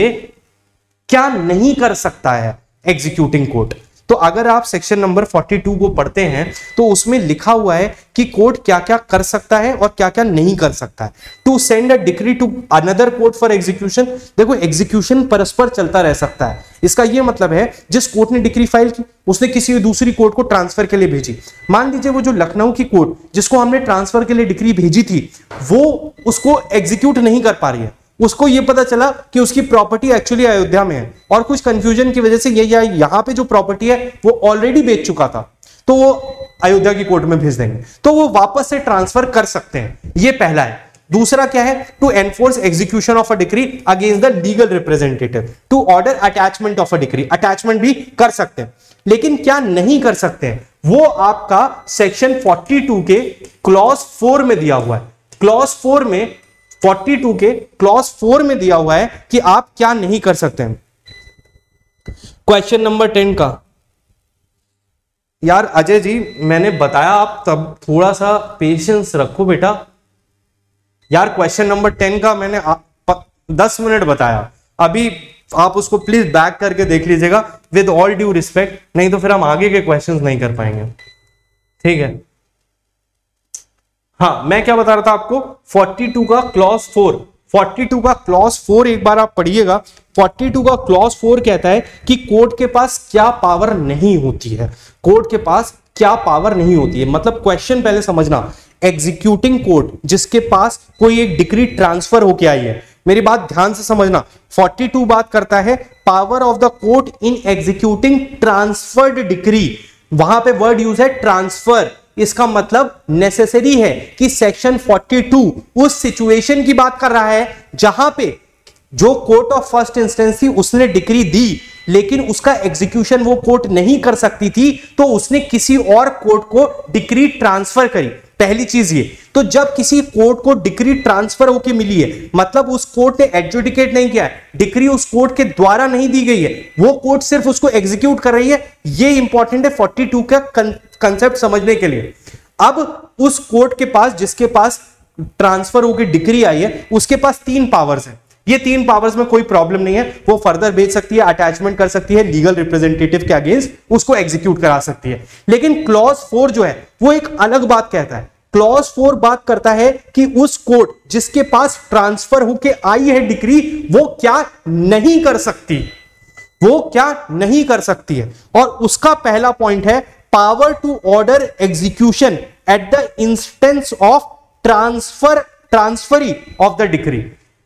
क्या नहीं कर सकता है एग्जीक्यूटिंग कोर्ट। तो अगर आप सेक्शन नंबर बयालीस को पढ़ते हैं तो उसमें लिखा हुआ है कि कोर्ट क्या क्या कर सकता है और क्या क्या नहीं कर सकता है। To send a decree to another court for execution, देखो एग्जीक्यूशन परस्पर चलता रह सकता है, इसका यह मतलब है जिस कोर्ट ने डिक्री फाइल की उसने किसी दूसरी कोर्ट को ट्रांसफर के लिए भेजी। मान लीजिए वो जो लखनऊ की कोर्ट जिसको हमने ट्रांसफर के लिए डिक्री भेजी थी वो उसको एग्जीक्यूट नहीं कर पा रही है, उसको ये पता चला कि उसकी प्रॉपर्टी एक्चुअली अयोध्या में है और कुछ कंफ्यूजन की वजह से ये या यहां पे जो प्रॉपर्टी है वो ऑलरेडी बेच चुका था, तो वो अयोध्या की कोर्ट में भेज देंगे, तो वो वापस से ट्रांसफर कर सकते हैं। ये पहला है। दूसरा क्या है, to enforce execution of a decree against the legal representative, to order attachment of a decree, attachment भी कर सकते हैं, लेकिन क्या नहीं कर सकते हैं वो आपका सेक्शन बयालीस के क्लॉज फोर में दिया हुआ है। क्लॉज फोर में बयालीस के क्लॉज फोर में दिया हुआ है कि आप क्या नहीं कर सकते हैं। क्वेश्चन नंबर टेन का, यार अजय जी मैंने बताया, आप तब थोड़ा सा पेशेंस रखो बेटा। यार क्वेश्चन नंबर टेन का मैंने आ, प, दस मिनट बताया, अभी आप उसको प्लीज बैक करके देख लीजिएगा विद ऑल ड्यू रिस्पेक्ट, नहीं तो फिर हम आगे के क्वेश्चंस नहीं कर पाएंगे। ठीक है, हाँ मैं क्या बता रहा था आपको, बयालीस का क्लॉज फोर, बयालीस का क्लॉज फोर एक बार आप पढ़िएगा। बयालीस का क्लॉज फोर कहता है कि कोर्ट के पास क्या पावर नहीं होती है, कोर्ट के पास क्या पावर नहीं होती है, मतलब क्वेश्चन पहले समझना, एग्जीक्यूटिंग कोर्ट जिसके पास कोई एक डिक्री ट्रांसफर होके आई है, मेरी बात ध्यान से समझना, बयालीस बात करता है power of the court in executing transferred decree, वहां पे वर्ड यूज है ट्रांसफर, इसका मतलब नेसेसरी है कि सेक्शन बयालीस उस सिचुएशन की बात कर रहा है जहां पे जो कोर्ट ऑफ फर्स्ट इंस्टेंस थी उसने डिक्री दी लेकिन उसका एग्जीक्यूशन वो कोर्ट नहीं कर सकती थी, तो उसने किसी और कोर्ट को डिक्री ट्रांसफर करी। पहली चीज ये, तो जब किसी कोर्ट को डिक्री ट्रांसफर होके मिली है मतलब उस कोर्ट ने एडजुडिकेट नहीं किया है, डिक्री उस कोर्ट के द्वारा नहीं दी गई है, वो कोर्ट सिर्फ उसको एग्जीक्यूट कर रही है। ये इंपॉर्टेंट है बयालीस का कंसेप्ट समझने के लिए। अब उस कोर्ट के पास जिसके पास ट्रांसफर होकर डिक्री आई है उसके पास तीन पावर्स हैं, ये तीन पावर्स में कोई प्रॉब्लम नहीं है, वो फर्दर भेज सकती है, अटैचमेंट कर सकती है, लीगल रिप्रेजेंटेटिव के अगेंस्ट उसको एग्जीक्यूट करा सकती है। लेकिन क्लॉज फोर जो है वो एक अलग बात कहता है। क्लॉज फोर बात करता है कि उस कोर्ट जिसके पास ट्रांसफर होके आई है डिक्री वो क्या नहीं कर सकती, वो क्या नहीं कर सकती है, और उसका पहला पॉइंट है power to order execution at the instance of transfer transferee of the decree.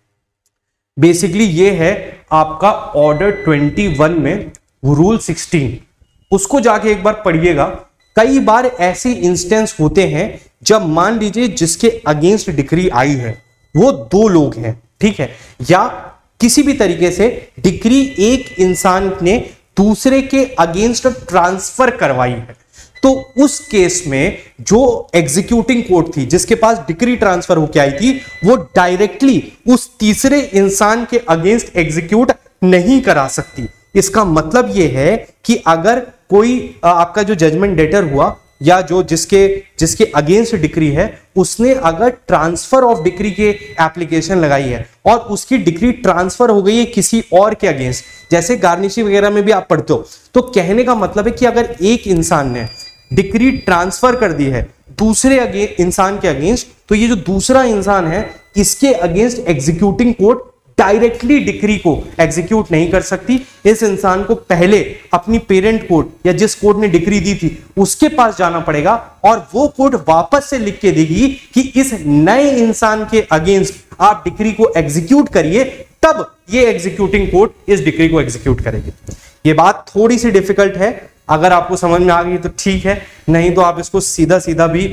Basically ये है आपका ऑर्डर इक्कीस में रूल सोलह, उसको जाके एक बार पढ़िएगा। कई बार ऐसे इंस्टेंस होते हैं जब मान लीजिए जिसके अगेंस्ट डिक्री आई है वो दो लोग हैं, ठीक है, या किसी भी तरीके से डिक्री एक इंसान ने दूसरे के अगेंस्ट ट्रांसफर करवाई है, तो उस केस में जो एग्जीक्यूटिंग कोर्ट थी जिसके पास डिक्री ट्रांसफर होकर आई थी वो डायरेक्टली उस तीसरे इंसान के अगेंस्ट एग्जीक्यूट नहीं करा सकती। इसका मतलब यह है कि अगर कोई आपका जो जजमेंट डेटर हुआ या जो जिसके जिसके अगेंस्ट डिक्री है उसने अगर ट्रांसफर ऑफ डिक्री के एप्लीकेशन लगाई है और उसकी डिक्री ट्रांसफर हो गई है किसी और के अगेंस्ट, जैसे गार्निशिंग वगैरह में भी आप पढ़ते हो, तो कहने का मतलब है कि अगर एक इंसान ने डिक्री ट्रांसफर कर दी है दूसरे अगेंस्ट इंसान के अगेंस्ट, तो ये जो दूसरा इंसान है इसके against executing court directly decree को एग्जीक्यूट नहीं कर सकती। इस इंसान को पहले अपनी पेरेंट कोर्ट या जिस कोर्ट ने डिक्री दी थी उसके पास जाना पड़ेगा और वो कोर्ट वापस से लिख के देगी कि इस नए इंसान के अगेंस्ट आप डिक्री को एग्जीक्यूट करिए, तब ये एग्जीक्यूटिंग कोर्ट इस डिक्री को एग्जीक्यूट करेगी। ये बात थोड़ी सी डिफिकल्ट है, अगर आपको समझ में आ गई तो ठीक है, नहीं तो आप इसको सीधा सीधा भी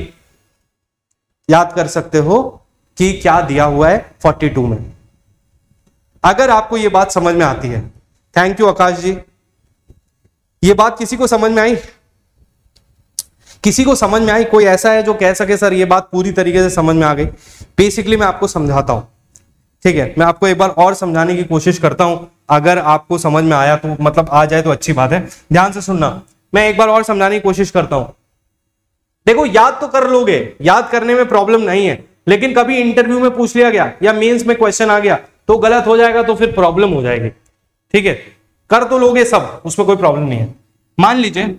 याद कर सकते हो कि क्या दिया हुआ है बयालीस में, अगर आपको यह बात समझ में आती है। Thank you Akash ji. ये बात किसी को समझ में आई? किसी को समझ में आई? कोई ऐसा है जो कह सके सर ये बात पूरी तरीके से समझ में आ गई? बेसिकली मैं आपको समझाता हूं, ठीक है, मैं आपको एक बार और समझाने की कोशिश करता हूं, अगर आपको समझ में आया तो मतलब आ जाए तो अच्छी बात है। ध्यान से सुनना, मैं एक बार और समझाने की कोशिश करता हूं। देखो याद तो कर लोगे, याद करने में प्रॉब्लम नहीं है, लेकिन कभी इंटरव्यू में पूछ लिया गया या मेंस में क्वेश्चन आ गया तो गलत हो जाएगा तो फिर प्रॉब्लम हो जाएगी, ठीक है। कर तो लोगे सब, उसमें कोई प्रॉब्लम नहीं है। मान लीजिए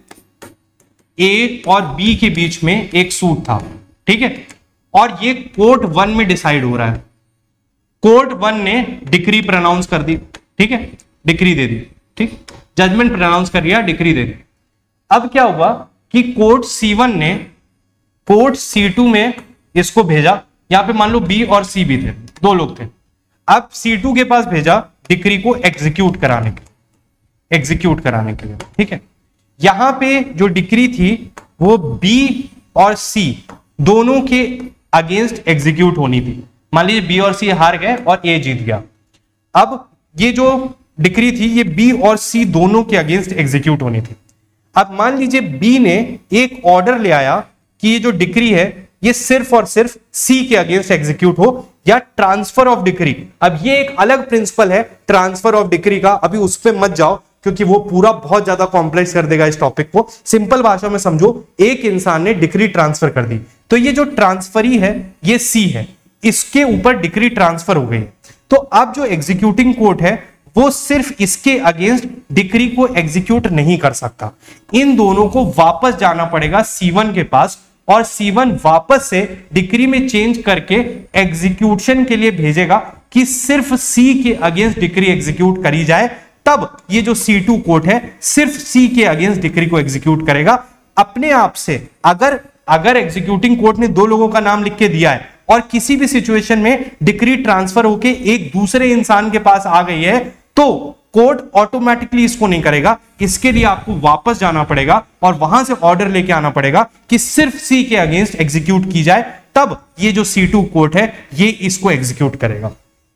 ए और बी के बीच में एक सूट था, ठीक है, और ये कोर्ट वन में डिसाइड हो रहा है। कोर्ट वन ने डिक्री प्रोनाउंस कर दी, ठीक है, डिक्री दे दी, ठीक, जजमेंट प्रोनाउंस कर दिया, डिक्री दे दी। अब क्या हुआ कि कोर्ट सी वन ने कोर्ट सी टू में इसको भेजा, यहां पे मान लो बी और सी भी थे, दो लोग थे। अब सी टू के पास भेजा डिक्री को एग्जीक्यूट कराने के एग्जीक्यूट कराने के लिए, ठीक है। यहां पे जो डिक्री थी वो बी और सी दोनों के अगेंस्ट एग्जीक्यूट होनी थी। मान लीजिए बी और सी हार गए और ए जीत गया। अब ये जो डिक्री थी ये बी और सी दोनों के अगेंस्ट एग्जीक्यूट होनी थी। अब मान लीजिए बी ने एक ऑर्डर ले आया कि ये जो डिक्री है ये सिर्फ और सिर्फ सी के अगेंस्ट एग्जीक्यूट हो, या ट्रांसफर ऑफ डिक्री। अब ये एक अलग प्रिंसिपल है ट्रांसफर ऑफ डिक्री का, अभी उस पर मत जाओ क्योंकि वो पूरा बहुत ज्यादा कॉम्प्लेक्स कर देगा इस टॉपिक को। सिंपल भाषा में समझो, एक इंसान ने डिक्री ट्रांसफर कर दी, तो ये जो ट्रांसफरी है ये सी है, इसके ऊपर डिक्री ट्रांसफर हो गई। तो अब जो एग्जीक्यूटिंग कोर्ट है वो सिर्फ इसके अगेंस्ट डिक्री को एग्जीक्यूट नहीं कर सकता। इन दोनों को वापस जाना पड़ेगा सी वन के पास, और सी वन वापस से डिक्री में चेंज करके एग्जीक्यूशन के लिए भेजेगा कि सिर्फ सी के अगेंस्ट डिक्री एग्जीक्यूट करी जाए। तब ये जो सी टू कोर्ट है सिर्फ सी के अगेंस्ट डिक्री को एग्जीक्यूट करेगा अपने आप से। अगर अगर एग्जीक्यूटिंग कोर्ट ने दो लोगों का नाम लिख के दिया है और किसी भी सिचुएशन में डिक्री ट्रांसफर होके एक दूसरे इंसान के पास आ गई है, तो कोर्ट ऑटोमेटिकली इसको नहीं करेगा। इसके लिए आपको वापस जाना पड़ेगा और वहां से ऑर्डर लेके आना पड़ेगा कि सिर्फ सी के अगेंस्ट एग्जीक्यूट की जाए, तब ये जो सी टू कोर्ट है ये इसको एग्जीक्यूट करेगा।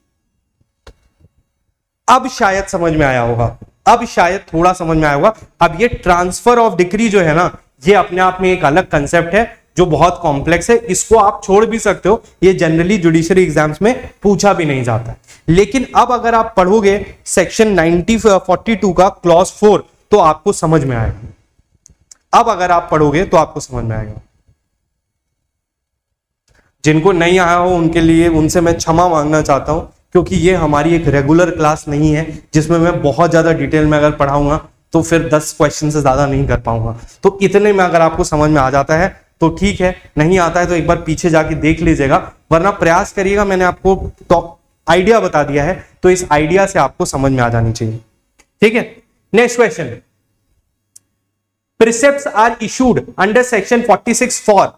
अब शायद समझ में आया होगा, अब शायद थोड़ा समझ में आया होगा। अब ये ट्रांसफर ऑफ डिक्री जो है ना, ये अपने आप में एक अलग कंसेप्ट है जो बहुत कॉम्प्लेक्स है, इसको आप छोड़ भी सकते हो, ये जनरली जुडिशरी एग्जाम्स में पूछा भी नहीं जाता है। लेकिन अब अगर आप पढ़ोगे सेक्शन नाइनटी फोर्टी टू का क्लॉज फोर तो आपको समझ में आएगा। अब अगर आप पढ़ोगे तो आपको समझ में आएगा। जिनको नहीं आया हो उनके लिए उनसे मैं क्षमा मांगना चाहता हूं, क्योंकि ये हमारी एक रेगुलर क्लास नहीं है जिसमें मैं बहुत ज्यादा डिटेल में अगर पढ़ाऊंगा तो फिर दस क्वेश्चन से ज्यादा नहीं कर पाऊंगा। तो इतने में अगर आपको समझ में आ जाता है तो ठीक है, नहीं आता है तो एक बार पीछे जाके देख लीजिएगा, वरना प्रयास करिएगा। मैंने आपको तो आइडिया बता दिया है तो इस आइडिया से आपको समझ में आ जानी चाहिए, ठीक है। Next question, precepts are issued under section forty six for.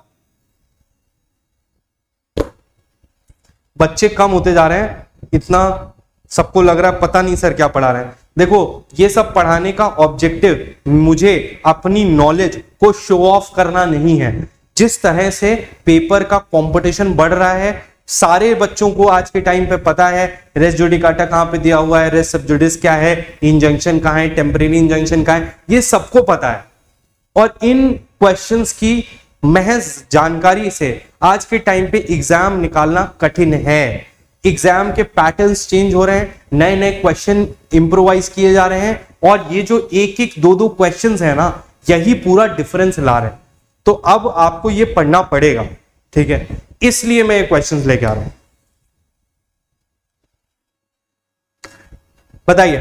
बच्चे कम होते जा रहे हैं, इतना सबको लग रहा है पता नहीं सर क्या पढ़ा रहे हैं। देखो ये सब पढ़ाने का ऑब्जेक्टिव मुझे अपनी नॉलेज को शो ऑफ करना नहीं है। जिस तरह से पेपर का कंपटीशन बढ़ रहा है, सारे बच्चों को आज के टाइम पे पता है रेस जुडिकाटा कहां पे दिया हुआ है, रेस सब जुडिस क्या है, इंजंक्शन कहां है, टेम्परेरी इंजंक्शन कहां है, ये सबको पता है। और इन क्वेश्चंस की महज जानकारी से आज के टाइम पे एग्जाम निकालना कठिन है। एग्जाम के पैटर्न्स चेंज हो रहे हैं, नए नए क्वेश्चन इंप्रोवाइज किए जा रहे हैं, और ये जो एक एक दो दो क्वेश्चंस है ना, यही पूरा डिफरेंस ला रहे हैं। तो अब आपको ये पढ़ना पड़ेगा, ठीक है, इसलिए मैं ये क्वेश्चंस लेके आ रहा हूं। बताइए,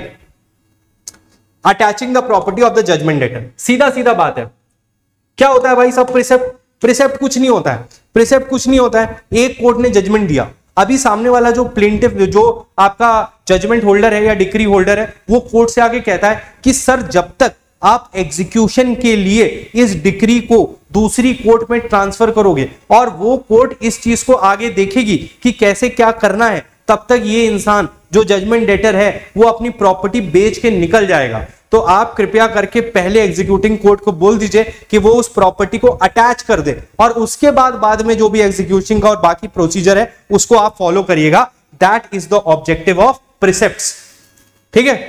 attaching the property of the judgment debtor, सीधा सीधा बात है, क्या होता है भाई सब? प्रिसेप्ट प्रिसेप्ट कुछ नहीं होता है, प्रिसेप्ट कुछ नहीं होता है। एक कोर्ट ने जजमेंट दिया, अभी सामने वाला जो प्लेंटिफ, जो आपका जजमेंट होल्डर है या डिक्री होल्डर है, वो कोर्ट से आके कहता है कि सर जब तक आप एग्जीक्यूशन के लिए इस डिक्री को दूसरी कोर्ट में ट्रांसफर करोगे और वो कोर्ट इस चीज को आगे देखेगी कि कैसे क्या करना है, तब तक ये इंसान जो जजमेंट डेटर है वो अपनी प्रॉपर्टी बेच के निकल जाएगा। तो आप कृपया करके पहले एग्जीक्यूटिंग कोर्ट को बोल दीजिए कि वो उस प्रॉपर्टी को अटैच कर दे, और उसके बाद बाद में जो भी एग्जीक्यूशन का और बाकी प्रोसीजर है उसको आप फॉलो करिएगा। That is the objective of precepts, ठीक है,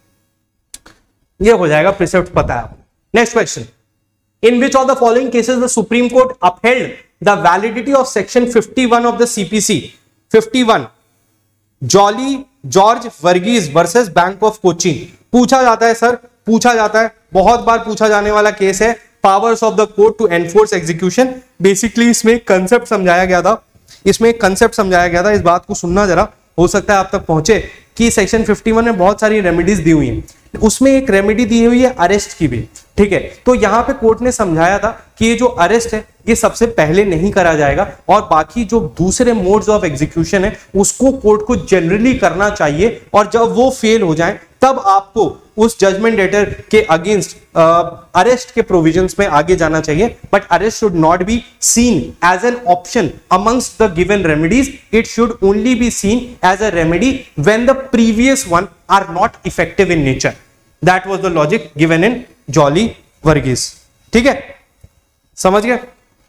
ये हो जाएगा प्रिसेप्ट, पता है। Next question, in which of the following cases the supreme court upheld the validity of section fifty one of the CPC? Fifty one, Jolly George Varghese versus bank of Cochin. पूछा जाता है सर, पूछा जाता है, बहुत बार पूछा जाने वाला केस है, powers of the court to enforce execution. Basically इसमें एक कंसेप्ट समझाया गया था, इसमें एक कंसेप्ट समझाया गया था, इस बात को सुनना जरा, हो सकता है आप तक पहुंचे, कि सेक्शन फिफ्टी वन में बहुत सारी रेमेडीज दी हुई हैं, उसमें एक रेमेडी दी हुई है अरेस्ट की भी, ठीक है। तो यहां पे कोर्ट ने समझाया था कि ये जो अरेस्ट है ये सबसे पहले नहीं करा जाएगा, और बाकी जो दूसरे मोड्स ऑफ एग्जीक्यूशन है उसको कोर्ट को जनरली करना चाहिए, और जब वो फेल हो जाए तब आपको उस जजमेंट डेटर के अगेंस्ट अरेस्ट के प्रोविजंस में आगे जाना चाहिए। But arrest should not be seen as an option amongst the given remedies, it should only be seen as a remedy when the previous one are not effective in nature. That was the logic given in Jolly Varghese, ठीक है, समझ गए?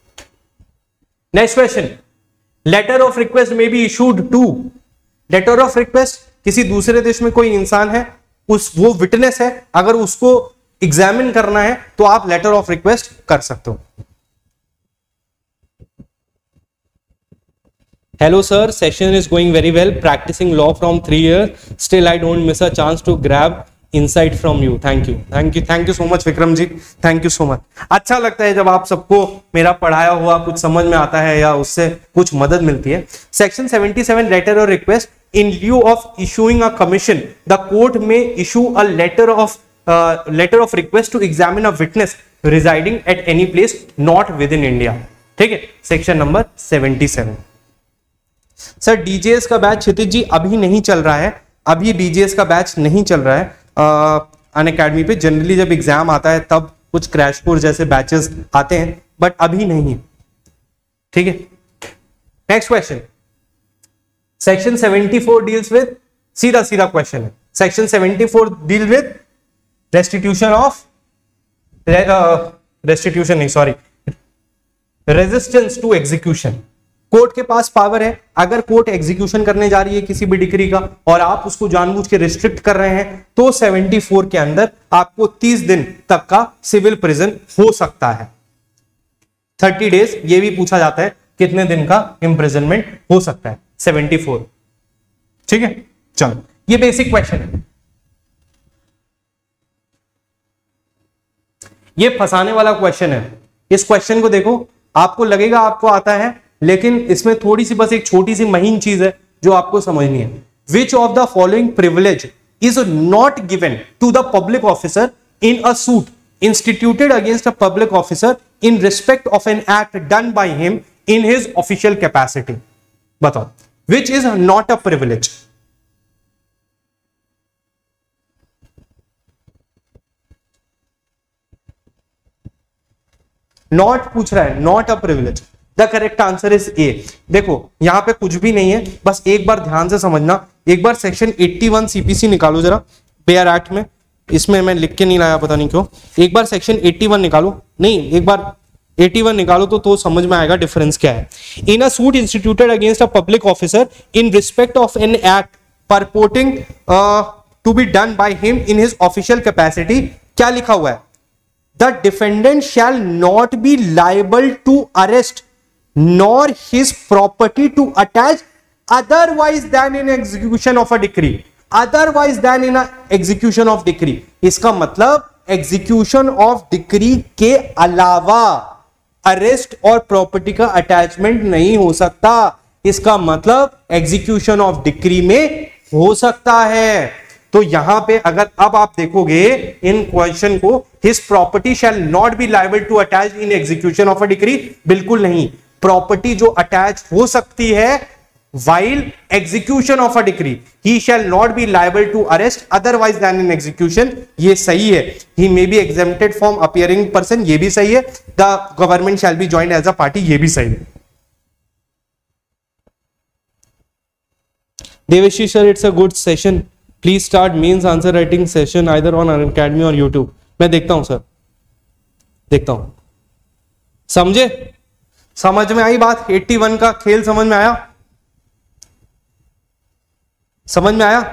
Next question, letter of request में be issued to, letter of request किसी दूसरे देश में कोई इंसान है, उस वो विटनेस है, अगर उसको एग्जामिन करना है तो आप लेटर ऑफ रिक्वेस्ट कर सकते हो। Hello sir, session is going very well. Practicing law from three years. Still I don't miss a chance to grab insight from you. Thank you. Thank you thank you so much Vikram ji, thank you so much. अच्छा लगता है जब आप सबको मेरा पढ़ाया हुआ कुछ समझ में आता है या उससे कुछ मदद मिलती है। सेक्शन सेवेंटी सेवन, लेटर और request, in lieu of issuing a commission, the court may issue a letter of uh, letter of request to examine a witness residing at any place not within India, ठीक है, section number seventy seven. Sir DJS का batch क्षितिज जी अभी नहीं चल रहा है, अभी डीजेएस का बैच नहीं चल रहा है अन अकेडमी पे। जनरली जब एग्जाम आता है तब कुछ क्रैश कोर्स जैसे बैचेस आते हैं, बट अभी नहीं, ठीक है। Next question, section seventy four deals with, सीधा सीधा क्वेश्चन है, section seventy four deal with restitution of, restitution नहीं sorry resistance to execution. Court के पास पावर है, अगर कोर्ट एग्जीक्यूशन करने जा रही है किसी भी डिक्री का और आप उसको जानबूझ के रिस्ट्रिक्ट कर रहे हैं, तो सेवेंटी फोर के अंदर आपको तीस दिन तक का सिविल प्रिजन हो सकता है। थर्टी डेज ये भी पूछा जाता है कितने दिन का इंप्रिजनमेंट हो सकता है, सेवेंटी फोर, ठीक है। चलो ये बेसिक क्वेश्चन है, ये फंसाने वाला क्वेश्चन है। इस क्वेश्चन को देखो, आपको लगेगा आपको आता है, लेकिन इसमें थोड़ी सी बस एक छोटी सी महीन चीज है जो आपको समझनी है। Which of the following privilege is not given to the public officer in a suit instituted against a public officer in respect of an act done by him in his official capacity? बताओ, which is not a privilege? Not पूछ रहा है, not a privilege. The correct answer is A. देखो यहां पे कुछ भी नहीं है, बस एक बार ध्यान से समझना। एक बार सेक्शन एट्टी वन सीपीसी निकालो जरा, बेयर एक्ट में, इसमें मैं लिख के नहीं लाया पता नहीं क्यों। एक बार सेक्शन एट्टी वन निकालो, नहीं एक बार एट्टी वन निकालो तो तो समझ में आएगा डिफरेंस क्या है। In a suit instituted against a public officer in respect of an act purporting to be done by him in his official capacity, क्या लिखा हुआ है? The defendant shall not be liable to arrest nor his property to attach otherwise than in execution of a decree, otherwise than in a execution of decree। इसका मतलब execution of decree के अलावा arrest और property का attachment नहीं हो सकता। इसका मतलब एग्जीक्यूशन ऑफ डिक्री में हो सकता है। तो यहां पे अगर अब आप देखोगे इन क्वेश्चन को, his property shall not be liable to attach in execution of a decree, बिल्कुल नहीं। प्रॉपर्टी जो अटैच हो सकती है while execution of a decree, he shall not be liable to arrest otherwise than in execution, ये सही है। he may be exempted from appearing person, ये भी सही है। the government shall be joined as a party, ये भी सही है। Deveshi sir, it's a good session, please start mains answer writing session either on Unacademy और यूट्यूब। मैं देखता हूं सर, देखता हूं। समझे? समझ में आई बात? इक्यासी का खेल समझ में आया? समझ में आया?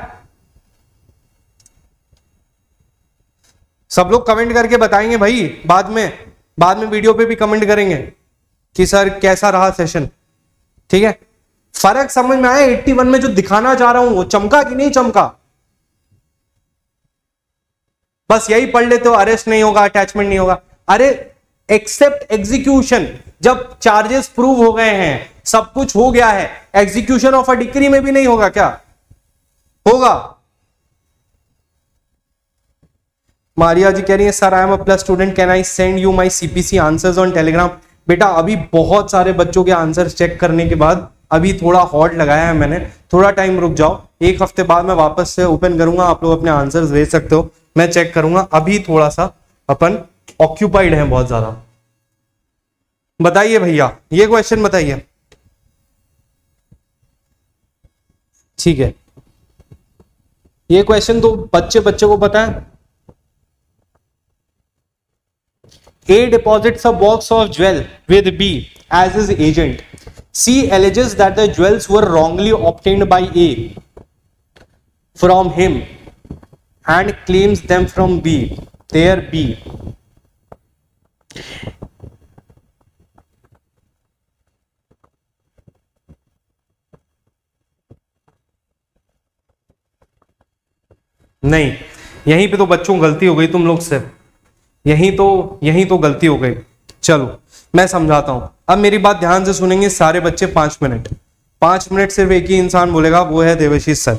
सब लोग कमेंट करके बताएंगे भाई, बाद में बाद में वीडियो पे भी कमेंट करेंगे कि सर कैसा रहा सेशन। ठीक है, फर्क समझ में आया? इक्यासी में जो दिखाना चाह रहा हूं वो चमका कि नहीं चमका? बस यही पढ़ लेते हो, अरेस्ट नहीं होगा, अटैचमेंट नहीं होगा। अरे एक्सेप्ट एग्जीक्यूशन, जब चार्जेस प्रूव हो गए हैं, सब कुछ हो गया है, एग्जीक्यूशन ऑफ अ डिक्री में भी नहीं होगा क्या? होगा। मारिया जी कह रही है sir I am a plus student, can I send you my CPC answers on Telegram? बेटा अभी बहुत सारे बच्चों के आंसर्स चेक करने के बाद अभी थोड़ा हॉल्ट लगाया है मैंने, थोड़ा टाइम रुक जाओ, एक हफ्ते बाद मैं वापस से ओपन करूंगा, आप लोग अपने आंसर्स भेज सकते हो, मैं चेक करूंगा। अभी थोड़ा सा अपन ऑक्यूपाइड हैं बहुत ज्यादा। बताइए भैया, ये क्वेश्चन बताइए। ठीक है, ये क्वेश्चन तो बच्चे बच्चे को पता है। A deposits a box of jewel with B as his agent. C alleges that the jewels were wrongly obtained by A from him and claims them from B. There B. नहीं, यहीं पे तो बच्चों गलती हो गई तुम लोग से, यहीं तो यहीं तो गलती हो गई। चलो मैं समझाता हूं, अब मेरी बात ध्यान से सुनेंगे सारे बच्चे। पांच मिनट पांच मिनट सिर्फ एक ही इंसान बोलेगा, वो है देवेशीष सर।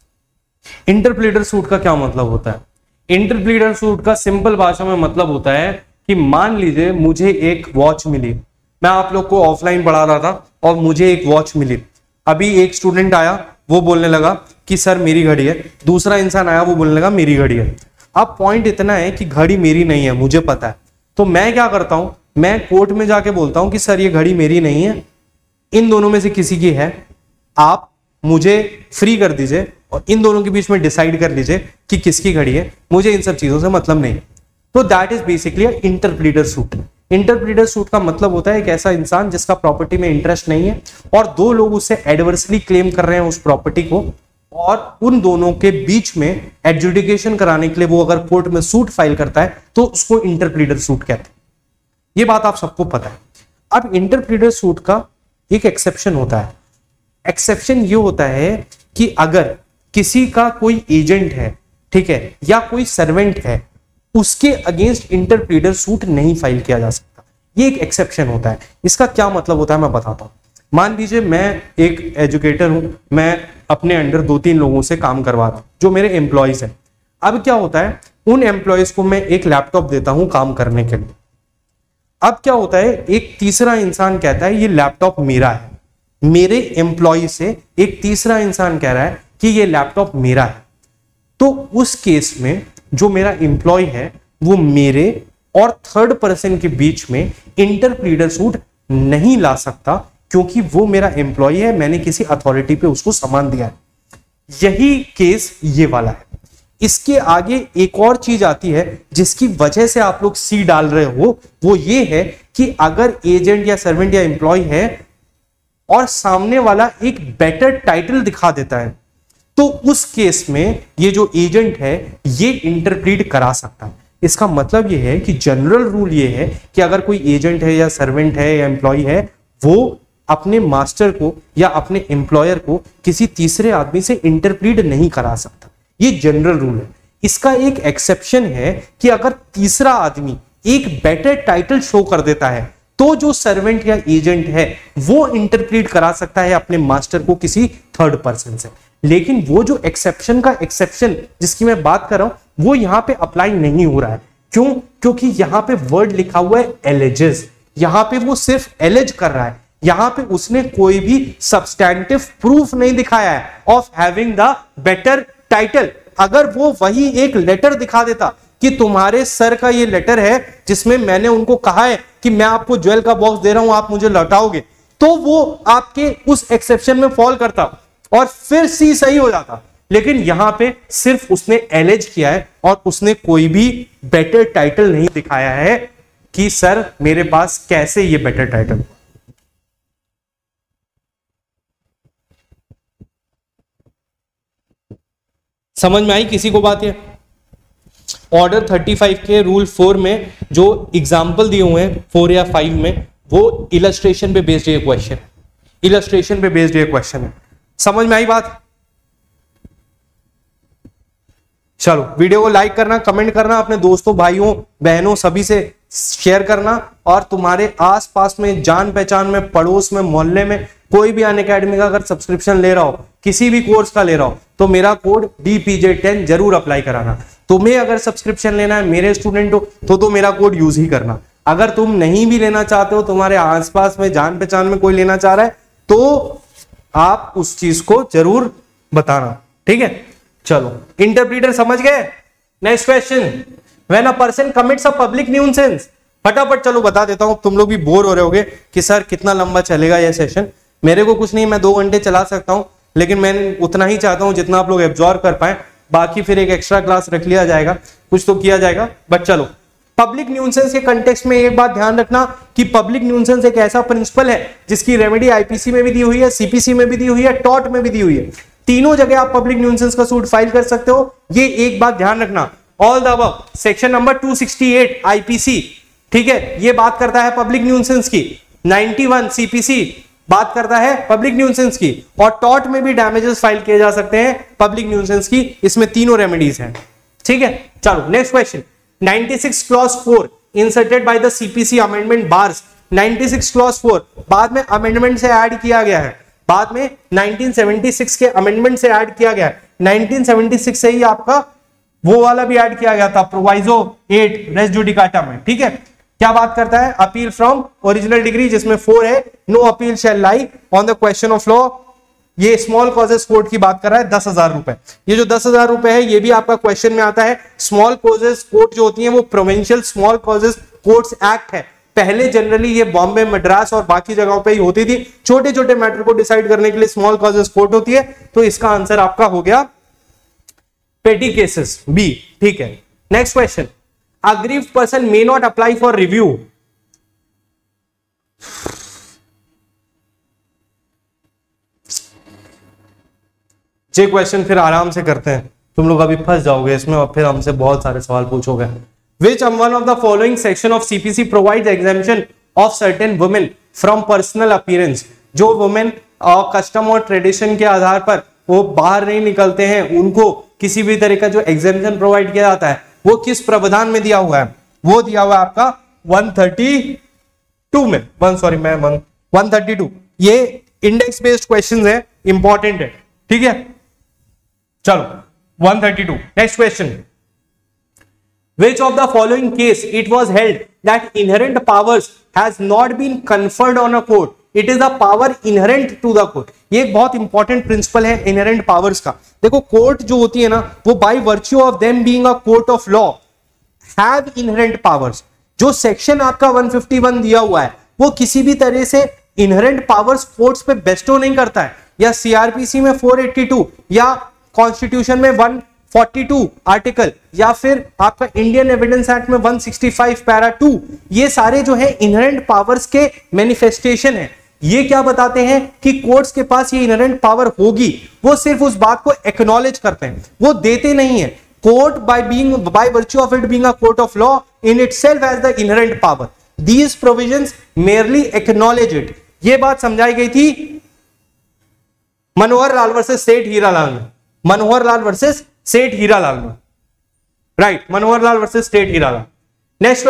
इंटरप्लीटर सूट का क्या मतलब होता है? इंटरप्लीटर सूट का सिंपल भाषा में मतलब होता है कि मान लीजिए मुझे एक वॉच मिली, मैं आप लोग को ऑफलाइन पढ़ा रहा था और मुझे एक वॉच मिली। अभी एक स्टूडेंट आया, वो बोलने लगा कि सर मेरी घड़ी है, दूसरा इंसान आया, वो बोलने लगा मेरी घड़ी है। अब पॉइंट इतना है कि घड़ी मेरी नहीं है, मुझे पता है, तो मैं क्या करता हूं, मैं कोर्ट में जाके बोलता हूं कि सर ये घड़ी मेरी नहीं है, इन दोनों में से किसी की है, आप मुझे फ्री कर दीजिए और इन दोनों के बीच में डिसाइड कर लीजिए कि किसकी घड़ी है, मुझे इन सब चीजों से मतलब नहीं। तो that is basically interpleader suit. Interpleader suit का मतलब होता है एक ऐसा इंसान जिसका प्रॉपर्टी में इंटरेस्ट नहीं है और दो लोग उससे एडवर्सली क्लेम कर रहे हैं उस प्रॉपर्टी को, और उन दोनों के बीच में एडजुडिकेशन कराने के लिए वो अगर कोर्ट में सूट फाइल करता है तो उसको इंटरप्लीटर सूट कहते हैं। ये बात आप सबको पता है। अब इंटरप्लीटर सूट का एक एक्सेप्शन होता है। एक्सेप्शन ये होता है कि अगर किसी का कोई एजेंट है, ठीक है, या कोई सर्वेंट है, उसके अगेंस्ट इंटरप्लीटर सूट नहीं फाइल किया जा सकता। ये एक एक्सेप्शन होता है। इसका क्या मतलब होता है मैं बताता हूं। मान लीजिए मैं एक एजुकेटर हूं, मैं अपने अंडर दो तीन लोगों से काम करवाता हूं जो मेरे एम्प्लॉयज हैं। अब क्या होता है, उन एम्प्लॉयज को मैं एक लैपटॉप देता हूं काम करने के लिए। अब क्या होता है, एक तीसरा इंसान कहता है ये लैपटॉप मेरा है। मेरे एम्प्लॉय से एक तीसरा इंसान कह रहा है कि ये लैपटॉप मेरा है। तो उस केस में जो मेरा एम्प्लॉय है वो मेरे और थर्ड पर्सन के बीच में इंटरप्लीटर सूट नहीं ला सकता, क्योंकि वो मेरा एम्प्लॉय है, मैंने किसी अथॉरिटी पे उसको सामान दिया है। यही केस ये वाला है। इसके आगे एक और चीज आती है जिसकी वजह से आप लोग सी डाल रहे हो, वो ये है कि अगर एजेंट या सर्वेंट या एम्प्लॉय है और सामने वाला एक बेटर टाइटल दिखा देता है, तो उस केस में ये जो एजेंट है ये इंटरप्रीट करा सकता है। इसका मतलब ये है कि जनरल रूल ये है कि अगर कोई एजेंट है या सर्वेंट है या एम्प्लॉय है, वो अपने मास्टर को या अपने एम्प्लॉयर को किसी तीसरे आदमी से इंटरप्रीट नहीं करा सकता। ये जनरल रूल है। इसका एक एक्सेप्शन है कि अगर तीसरा आदमी एक बेटर टाइटल शो कर देता है तो जो सर्वेंट या एजेंट है वो इंटरप्रीट करा सकता है अपने मास्टर को किसी थर्ड पर्सन से। लेकिन वो जो एक्सेप्शन का एक्सेप्शन जिसकी मैं बात कर रहा हूं वो यहां पे अप्लाई नहीं हो रहा है। क्यों? क्योंकि यहां पे वर्ड लिखा हुआ है एलिजेस, यहां पे वो सिर्फ एलिज कर रहा है, यहां पे उसने कोई भी सब्सटैंटिव प्रूफ नहीं दिखाया है of having the better title. अगर वो वही एक लेटर दिखा देता कि तुम्हारे सर का ये लेटर है जिसमें मैंने उनको कहा है कि मैं आपको ज्वेल का बॉक्स दे रहा हूं, आप मुझे लौटाओगे, तो वो आपके उस एक्सेप्शन में फॉल करता और फिर सी सही हो जाता। लेकिन यहां पे सिर्फ उसने एलिज किया है और उसने कोई भी बेटर टाइटल नहीं दिखाया है कि सर मेरे पास कैसे ये बेटर टाइटल। समझ में आई किसी को बात? ये ऑर्डर पैंतीस के रूल फोर में जो एग्जाम्पल दिए हुए हैं फोर या फाइव में, वो इलस्ट्रेशन पे बेस्ड ये क्वेश्चन इलस्ट्रेशन पे बेस्ड ये क्वेश्चन है। समझ में आई बात? चलो वीडियो को लाइक करना, कमेंट करना, अपने दोस्तों भाइयों बहनों सभी से शेयर करना, और तुम्हारे आसपास में जान पहचान में पड़ोस में मोहल्ले में कोई भी अनअकैडमी का अगर सब्सक्रिप्शन ले रहा हो, किसी भी कोर्स का ले रहा हो, तो मेरा code D P J ten जरूर अप्लाई कराना। तुम्हें अगर सब्सक्रिप्शन लेना है, मेरे स्टूडेंट हो तो तो मेरा कोड यूज ही करना। अगर तुम नहीं भी लेना चाहते हो, तुम्हारे आसपास में जान पहचान में कोई लेना चाह रहा है, तो आप उस चीज को जरूर बताना, ठीक है? चलो इंटरप्रीटर समझ गए? Next question, when a person commits a public nuisance. फटाफट चलो बता देता हूं, तुम लोग भी बोर हो रहे होगे कि सर कितना लंबा चलेगा यह सेशन। मेरे को कुछ नहीं, मैं दो घंटे चला सकता हूं, लेकिन मैं उतना ही चाहता हूं जितना आप लोग एब्जॉर्व कर पाए। बाकी फिर एक एक्स्ट्रा क्लास रख लिया जाएगा, कुछ तो किया जाएगा। बट चलो, पब्लिक न्यूसेंस के कंटेक्स्ट में एक बात ध्यान रखना कि पब्लिक न्यूसेंस एक ऐसा प्रिंसिपल है जिसकी रेमेडी आईपीसी में भी दी हुई है, सीपीसी में भी दी हुई है, टॉट में भी दी हुई है। तीनों जगह आप पब्लिक न्यूसेंस का सूट फाइल कर सकते हो। ये एक बात ध्यान रखना, all the above section number two sixty eight IPC, ठीक है, ये बात करता है पब्लिक न्यूसेंस की। इक्यानवे सीपीसी बात करता है पब्लिक न्यूसेंस की, और टॉट में भी डैमेजेस फाइल किए जा सकते हैं पब्लिक न्यूसेंस की। इसमें तीनों रेमेडीज हैं, ठीक है? चलो नेक्स्ट क्वेश्चन, छियानवे clause four inserted by the CPC amendment bars. छियानवे क्लॉज फोर बाद में अमेंडमेंट से ऐड किया गया है, बाद में उन्नीस सौ छिहत्तर के अमेंडमेंट से ऐड किया गया है। उन्नीस सौ छिहत्तर से ही आपका वो वाला भी ऐड किया गया था, प्रोवाइजो एट रेस जुडिकाटा में, ठीक है? क्या बात करता है? अपील फ्रॉम ओरिजिनल डिग्री, जिसमें फोर है, no appeal shall lie on the question of law. ये स्मॉल कॉजेस कोर्ट की बात कर रहा है, दस हजार रुपए। ये जो दस हजार रुपए है, ये भी आपका क्वेश्चन में आता है। स्मॉल कॉजेस कोर्ट जो होती है वो provincial small causes courts act है। पहले जनरली ये बॉम्बे, मद्रास और बाकी जगहों पे ही होती थी। छोटे छोटे मैटर को डिसाइड करने के लिए स्मॉल कॉजेस कोर्ट होती है। तो इसका आंसर आपका हो गया पेटी केसेस, बी, ठीक है? Next question, aggrieved person may not apply for review। ये क्वेश्चन फिर आराम से करते हैं, तुम लोग अभी फंस जाओगे इसमें और फिर हमसे बहुत सारे सवाल पूछोगे। Which one of the following section of C P C provides exemption of certain women from personal appearance? जो वुमेन कस्टम और ट्रेडिशन के आधार पर वो बाहर नहीं निकलते हैं, उनको किसी भी तरह का जो एग्जेम्पशन प्रोवाइड किया जाता है, वो किस प्रावधान में दिया हुआ है? वो दिया हुआ है आपका एक सौ बत्तीस में, वन सॉरी मैं वन एक सौ बत्तीस। ये इंडेक्स बेस्ड क्वेश्चंस है, इंपॉर्टेंट है, ठीक है? चलो एक सौ बत्तीस। Next question, which of the following case it was held that inherent powers has not been conferred on a court? It is a power inherent to the court। ये एक बहुत इंपॉर्टेंट प्रिंसिपल है इनहेरेंट पावर्स का। देखो court जो होती है ना, वो by virtue of them being a court of law have inherent powers. जो सेक्शन आपका एक सौ इक्यावन दिया हुआ है, वो किसी भी तरह से इनहेरेंट पावर्स कोर्ट्स पे बेस्टो नहीं करता है, या सीआरपीसी में चार सौ बयासी या कॉन्स्टिट्यूशन में एक सौ बयालीस आर्टिकल, या फिर आपका इंडियन एविडेंस एक्ट में एक सौ पैंसठ पैरा टू, ये सारे जो है इनहेरेंट पावर्स के मैनिफेस्टेशन है। ये क्या बताते हैं कि कोर्ट्स के पास ये इनहेरेंट पावर होगी, वो सिर्फ उस बात को एक्नॉलेज करते हैं, वो देते नहीं है। Court by being by virtue of it being a court of law in itself has the inherent power, these provisions merely acknowledge it. ये बात समझाई गई थी मनोहर लाल वर्सेस सेठ हीरालाल में, मनोहर लाल वर्सेस सेठ हीरालाल में, right? Manohar Lal versus Seth Hiralal. Next question,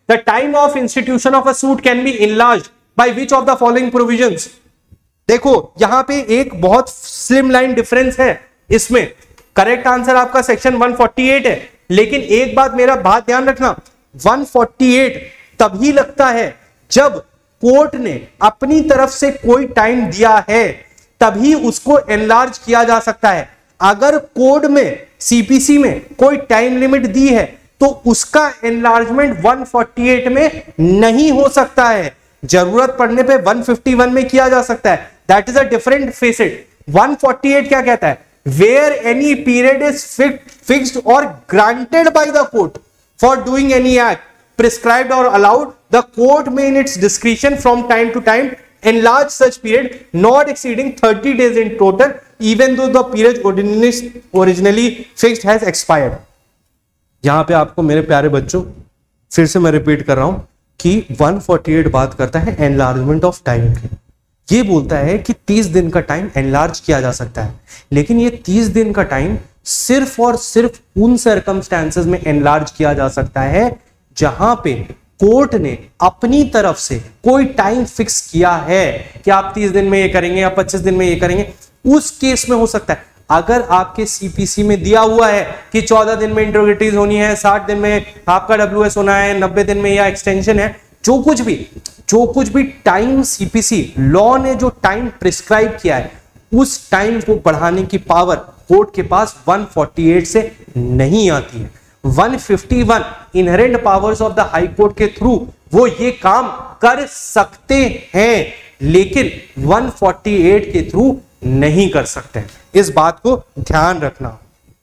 the time of institution of a suit can be enlarged by which of the following provisions. देखो यहां पे एक बहुत स्लिम लाइन डिफरेंस है इसमें। करेक्ट आंसर आपका सेक्शन वन फोर्टी एट है, लेकिन एक बात मेरा बात ध्यान रखना, वन फोर्टी एट तभी लगता है जब कोर्ट ने अपनी तरफ से कोई टाइम दिया है, तभी उसको एनलार्ज किया जा सकता है। अगर कोड में सीपीसी में कोई टाइम लिमिट दी है तो उसका एनलार्जमेंट वन फोर्टी एट में नहीं हो सकता है, जरूरत पड़ने पे वन फिफ्टी वन में किया जा सकता है। That is a different facet. One forty eight क्या कहता है, where any period is fixed और granted by the court for doing any act prescribed or allowed, the court may in its discretion from time to time enlarge such period not exceeding thirty days in total, even though the period originally originally fixed has expired। यहां पे आपको मेरे प्यारे बच्चों फिर से मैं repeat कर रहा हूं कि वन फोर्टी एट बात करता है एनलार्जमेंट ऑफ टाइम की। ये बोलता है कि तीस दिन का टाइम एनलार्ज किया जा सकता है, लेकिन ये तीस दिन का टाइम सिर्फ और सिर्फ उन सर्कमस्टेंसेस में एनलार्ज किया जा सकता है जहां पे कोर्ट ने अपनी तरफ से कोई टाइम फिक्स किया है कि आप तीस दिन में ये करेंगे या पच्चीस दिन में ये करेंगे। उस केस में हो सकता है अगर आपके सीपीसी में दिया हुआ है कि चौदह दिन में इंट्रोगेटिव होनी है, साठ दिन में आपका डब्ल्यूएस होना है, नब्बे दिन में या एक्सटेंशन है, जो कुछ भी जो कुछ भी टाइम सीपीसी लॉ ने जो टाइम प्रिस्क्राइब किया है उस टाइम को बढ़ाने की पावर कोर्ट के पास वन फोर्टी एट से नहीं आती है। One fifty one inherent powers of the high court के थ्रू वो ये काम कर सकते हैं, लेकिन वन फोर्टी एट के थ्रू नहीं कर सकते। इस बात को ध्यान रखना,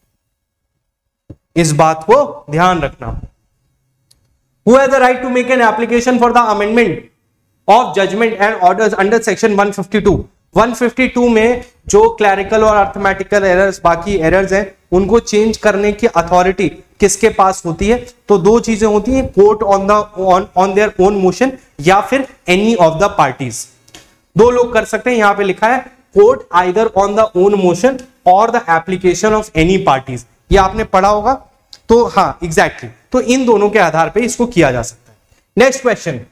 इस बात को ध्यान रखना। Who has the right to make an application for the amendment of judgment and orders under section one fifty two? One fifty two में जो क्लैरिकल और अर्थमेटिकल एरर्स, बाकी एरर्स हैं, उनको चेंज करने की अथॉरिटी किसके पास होती है? तो दो चीजें होती हैं, court on the on on their own motion या फिर एनी ऑफ द पार्टीज। दो लोग कर सकते हैं, यहां पे लिखा है court either on the own motion और the application of any parties. ये आपने पढ़ा होगा, तो हाँ एग्जैक्टली exactly. तो इन दोनों के आधार पे इसको किया जा सकता है। Next question,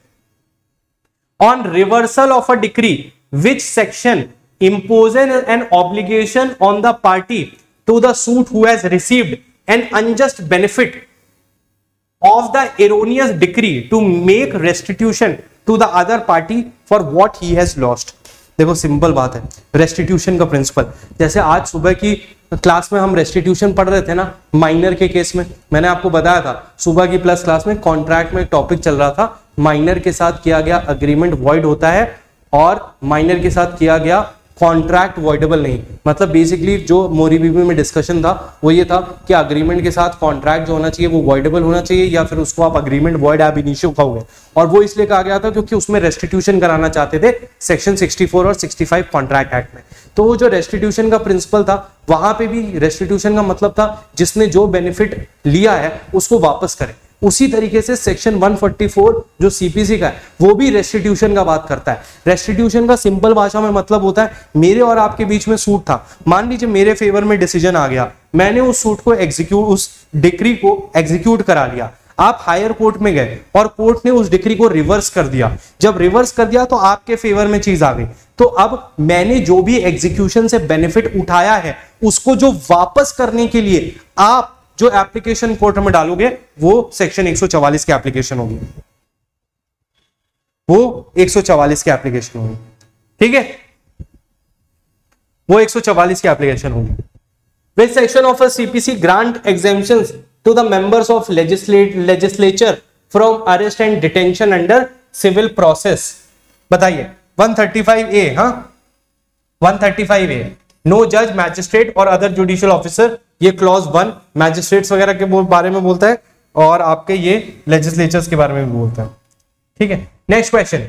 on reversal of a decree which section imposes an obligation on the party to the suit who has received an unjust benefit of the erroneous decree to make restitution to the other party for what he has lost। देखो simple बात है, restitution का principal. जैसे आज सुबह की class में हम रेस्टिट्यूशन पढ़ रहे थे ना, माइनर के केस में, मैंने आपको बताया था सुबह की प्लस क्लास में कॉन्ट्रैक्ट में टॉपिक चल रहा था, माइनर के साथ किया गया अग्रीमेंट वॉइड होता है और माइनर के साथ किया गया कॉन्ट्रैक्ट वॉइडेबल नहीं। मतलब बेसिकली जो मोरीबीबी में डिस्कशन था वो ये था कि अग्रीमेंट के साथ कॉन्ट्रैक्ट जो होना चाहिए वो वॉइडेबल होना चाहिए या फिर उसको आप अग्रीमेंट वॉइड एब इनिशियो कहोगे। और वो इसलिए कहा गया था क्योंकि उसमें रेस्टिट्यूशन कराना चाहते थे सेक्शन सिक्सटी फोर और सिक्सटी फाइव कॉन्ट्रैक्ट एक्ट में। तो वो जो रेस्टिट्यूशन का प्रिंसिपल था वहां पे भी रेस्टिट्यूशन का मतलब था जिसने जो बेनिफिट लिया है उसको वापस करे। उसी तरीके से सेक्शन वन फोर्टी फोर जो सीपीसी का है वो भी रेस्टिट्यूशन का बात करता है। रेस्टिट्यूशन का सिंपल भाषा में मतलब होता है मेरे और आपके बीच में सूट था, मान लीजिए मेरे फेवर में डिसीजन आ गया, मैंने उस सूट को एग्जीक्यूट उस डिक्री को एग्जीक्यूट करा लिया, आप हायर कोर्ट में गए और कोर्ट ने उस डिक्री को रिवर्स कर दिया। जब रिवर्स कर दिया तो आपके फेवर में चीज आ गई, तो अब मैंने जो भी एग्जीक्यूशन से बेनिफिट उठाया है उसको जो वापस करने के लिए आप जो एप्लीकेशन कोर्ट में डालोगे वो सेक्शन एक सौ चवालीस की एप्लीकेशन होगी, वो एक सौ चवालीस की एप्लीकेशन होगी। ठीक है, वो एक सौ चवालीस की एप्लीकेशन होगी। Which section of a CPC grant exemptions to the members of legislature from arrest and detention under civil process? बताइए। One thirty five A. हाँ, one thirty five A, no जज मैजिस्ट्रेट और अदर जुडिशियल ऑफिसर, ये clause one magistrates वगैरह के बारे में बोलता है और आपके ये लेजिस्लेचर्स के बारे में भी बोलता है। ठीक है, नेक्स्ट क्वेश्चन,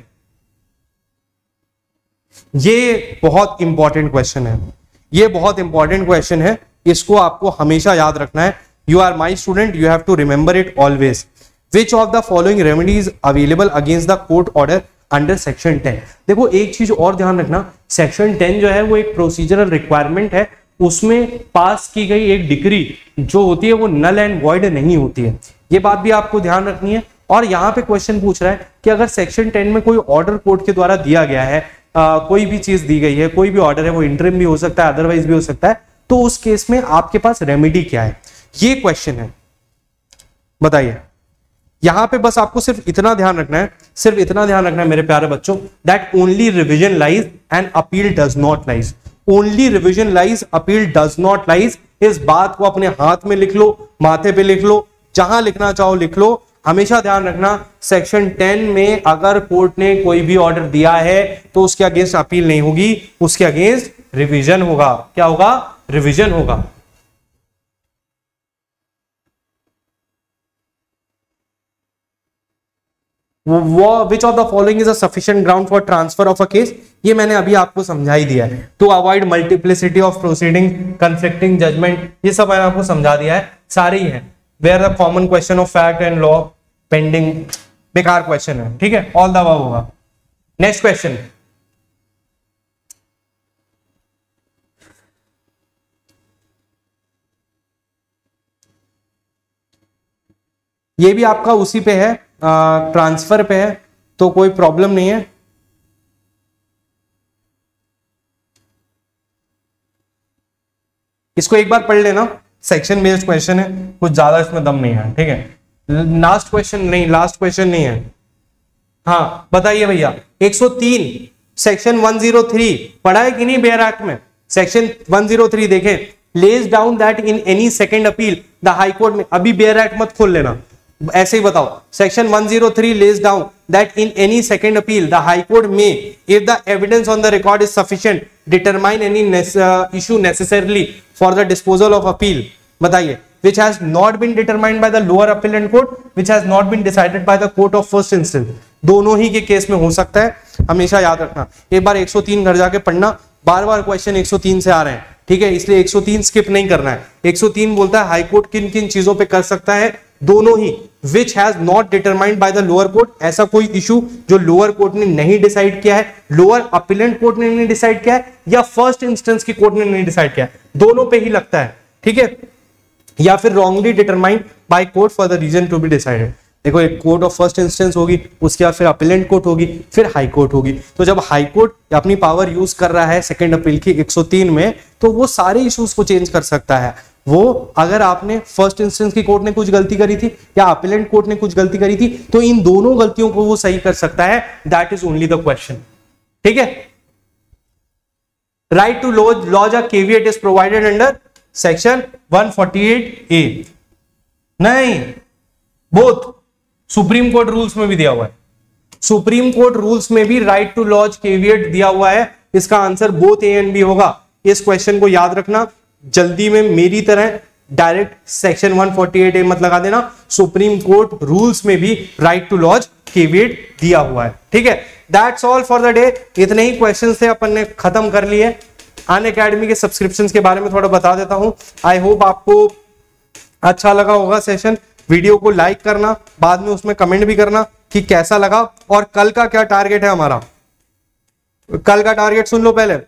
ये बहुत इंपॉर्टेंट क्वेश्चन है, ये बहुत इंपॉर्टेंट क्वेश्चन है, इसको आपको हमेशा याद रखना है। You are my student, you have to remember it always. Which of the following remedies available against the court order under section ten? देखो एक चीज और ध्यान रखना, सेक्शन टेन जो है वो एक प्रोसीजरल रिक्वायरमेंट है, उसमें पास की गई एक डिक्री जो होती है वो नल एंड वॉइड नहीं होती है। ये बात भी आपको ध्यान रखनी है और यहाँ पे क्वेश्चन पूछ रहा है कि अगर सेक्शन टेन में कोई ऑर्डर कोर्ट के द्वारा दिया गया है, आ, कोई भी चीज दी गई है, कोई भी ऑर्डर है, वो इंटरिम भी हो सकता है, अदरवाइज भी हो सकता है, तो उस केस में आपके पास रेमेडी क्या है, ये क्वेश्चन है, बताइए। यहां पे बस आपको सिर्फ इतना ध्यान रखना है, सिर्फ इतना ध्यान रखना है मेरे प्यारे बच्चों, that only revision lies and appeal does not lies. Only revision lies, appeal does not lies. इस बात को अपने हाथ में लिख लो, माथे पे लिख लो, जहां लिखना चाहो लिख लो। हमेशा ध्यान रखना, सेक्शन टेन में अगर कोर्ट ने कोई भी ऑर्डर दिया है तो उसके अगेंस्ट अपील नहीं होगी, उसके अगेंस्ट रिवीजन होगा। क्या होगा? रिवीजन होगा। Which of the following is a sufficient ground for transfer of a case, ये मैंने अभी आपको समझा ही दिया है। To avoid multiplicity of proceeding, conflicting judgement, ये सब मैंने आपको समझा दिया है, सारे ही है। Where the common question of fact and law pending, बेकार क्वेश्चन है, ठीक है, ऑल द अबव होगा। नेक्स्ट क्वेश्चन, ये भी आपका उसी पे है, ट्रांसफर पे है, तो कोई प्रॉब्लम नहीं है। इसको एक बार पढ़ लेना, सेक्शन बेस्ड क्वेश्चन है, कुछ ज्यादा इसमें दम नहीं है, ठीक है। लास्ट क्वेश्चन नहीं, लास्ट क्वेश्चन नहीं है। हाँ बताइए भैया, एक सौ तीन सेक्शन एक सौ तीन पढ़ा है कि नहीं बेयर एक्ट में? सेक्शन एक सौ तीन देखें, lays down that in any second appeal the high court में, अभी बेयर एक्ट मत खोल लेना, ऐसे ही बताओ। सेक्शन एक सौ तीन lays down that in any second appeal the high court may, if the evidence on the record is sufficient, determine any uh, issue necessarily for the disposal of appeal, बताइए, which has not been determined by the lower appellate court, which has not been decided by the court of first instance। दोनों ही के case में हो सकता है, हमेशा याद रखना। एक बार एक सौ तीन घर जाके पढ़ना, बार बार क्वेश्चन एक सौ तीन से आ रहे हैं, ठीक है, इसलिए एक सौ तीन स्किप नहीं करना है। एक सौ तीन बोलता है हाई कोर्ट किन किन चीजों पे कर सकता है, दोनों ही, which has not determined by the lower court, ऐसा कोई इशू जो लोअर कोर्ट ने नहीं डिसाइड किया है, लोअर अपीलेंट कोर्ट ने नहीं डिसाइड किया है, या फर्स्ट इंस्टेंस की कोर्ट ने नहीं डिसाइड किया है, दोनों पे ही लगता है, ठीक है, या फिर wrongly determined by court for the reason to be decided. देखो, एक कोर्ट ऑफ फर्स्ट इंस्टेंस होगी, उसके बाद फिर अपीलेंट कोर्ट होगी, फिर हाई कोर्ट होगी। तो जब हाई कोर्ट अपनी पावर यूज कर रहा है सेकंड अपील की एक सौ तीन में, तो वो सारे इश्यूज को चेंज कर सकता है। वो अगर आपने फर्स्ट इंस्टेंस की कोर्ट ने कुछ गलती करी थी या अपीलेंट कोर्ट ने कुछ गलती करी थी, तो इन दोनों गलतियों को वो सही कर सकता है। That is only the question, ठीक है। Right to lodge a caveat is provided under section एक सौ अड़तालीस ए, नहीं, बोथ सुप्रीम कोर्ट रूल्स में भी दिया हुआ है, सुप्रीम कोर्ट रूल्स में भी राइट टू लॉज केविएट दिया हुआ है। इसका answer both A and B होगा। इस क्वेश्चन को याद रखना, जल्दी में मेरी तरह डायरेक्ट सेक्शन एक सौ अड़तालीस ए मत लगा देना, सुप्रीम कोर्ट रूल्स में भी राइट टू लॉज केविएट दिया हुआ है, ठीक है। That's all for the day, इतने ही क्वेश्चंस थे, अपन ने खत्म कर लिए। अनअकैडमी के सब्सक्रिप्शंस के बारे में थोड़ा बता देता हूं। आई होप आपको अच्छा लगा होगा सेशन। वीडियो को लाइक करना, बाद में उसमें कमेंट भी करना कि कैसा लगा, और कल का क्या टारगेट है हमारा। कल का टारगेट सुन लो पहले,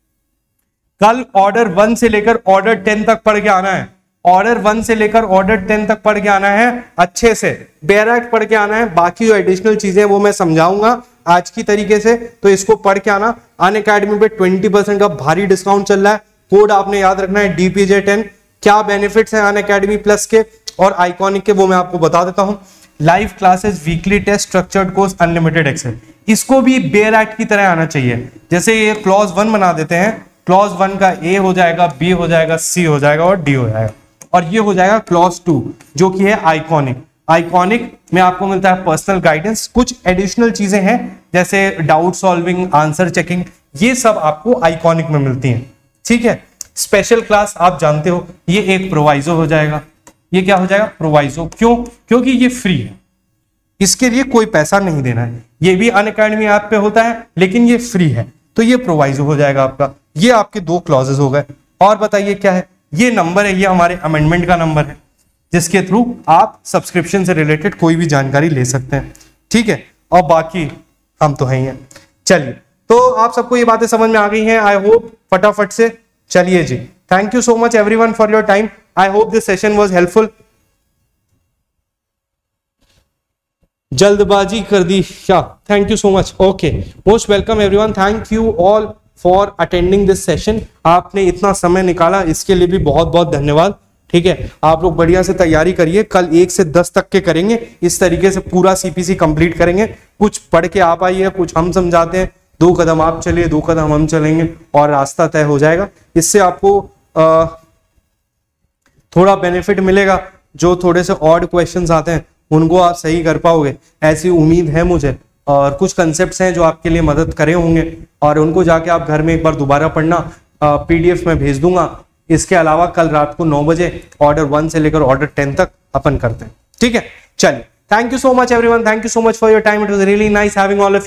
कल ऑर्डर वन से लेकर ऑर्डर टेन तक पढ़ के आना है। ऑर्डर वन से लेकर ऑर्डर टेन तक पढ़ के आना है, अच्छे से बेयर एक्ट पढ़ के आना है। बाकी जो एडिशनल चीजें वो मैं समझाऊंगा आज की तरीके से, तो इसको पढ़ के आना। अनअकैडमी पे ट्वेंटी परसेंट का भारी डिस्काउंट चल रहा है। कोड आपने याद रखना है डीपीजे टेन। क्या बेनिफिट्स हैं अनअकैडमी प्लस के और आइकॉनिक के, वो मैं आपको बता देता हूं। Live classes, weekly test, structured course, unlimited access. इसको भी बेयर एक्ट की तरह आना चाहिए। जैसे ये क्लॉज वन बना देते हैं, क्लॉज वन का ए हो जाएगा, बी हो जाएगा, सी हो जाएगा और डी हो जाएगा, और ये हो जाएगा क्लॉज टू जो कि है आइकॉनिक। आइकॉनिक में आपको मिलता है पर्सनल गाइडेंस, कुछ एडिशनल चीजें हैं जैसे डाउट सॉल्विंग, आंसर चेकिंग, ये सब आपको आइकॉनिक में मिलती हैं, ठीक है। स्पेशल क्लास आप जानते हो, ये एक प्रोवाइजो हो जाएगा। ये क्या हो जाएगा? प्रोवाइजो। क्यों? क्योंकि ये फ्री है, इसके लिए कोई पैसा नहीं देना है। ये भी अनअकैडमी ऐप पे होता है, लेकिन ये फ्री है, तो ये प्रोवाइजो हो जाएगा आपका। ये आपके दो क्लॉजेस हो गए। और बताइए क्या है? ये नंबर है, ये हमारे अमेंडमेंट का नंबर है, जिसके थ्रू आप सब्सक्रिप्शन से रिलेटेड कोई भी जानकारी ले सकते हैं, ठीक है। और बाकी हम तो हैं ही हैं। चलिए, तो आप सबको ये बातें समझ में आ गई हैं, आई होप। फटाफट से चलिए जी। Thank you so much everyone for your time. I hope this session was helpful. जल्दबाजी कर दी क्या? Thank you so much. Okay, most welcome everyone, thank you all for attending this session. आपने इतना समय निकाला, इसके लिए भी बहुत बहुत धन्यवाद। ठीक है, आप लोग बढ़िया से तैयारी करिए, कल एक से दस तक के करेंगे, इस तरीके से पूरा सीपीसी कंप्लीट करेंगे। कुछ पढ़ के आप आइए, कुछ हम समझाते हैं, दो कदम आप चलिए, दो कदम हम चलेंगे और रास्ता तय हो जाएगा। इससे आपको आ, थोड़ा बेनिफिट मिलेगा। जो थोड़े से ऑड क्वेश्चंस आते हैं उनको आप सही कर पाओगे, ऐसी उम्मीद है मुझे। और कुछ कंसेप्ट्स हैं जो आपके लिए मदद करे होंगे, और उनको जाके आप घर में एक बार दोबारा पढ़ना, पीडीएफ में भेज दूंगा। इसके अलावा कल रात को नौ बजे ऑर्डर वन से लेकर ऑर्डर टेन तक अपन करते हैं। ठीक है, चलिए, thank you so much everyone, thank you so much for your time, it was really nice having all of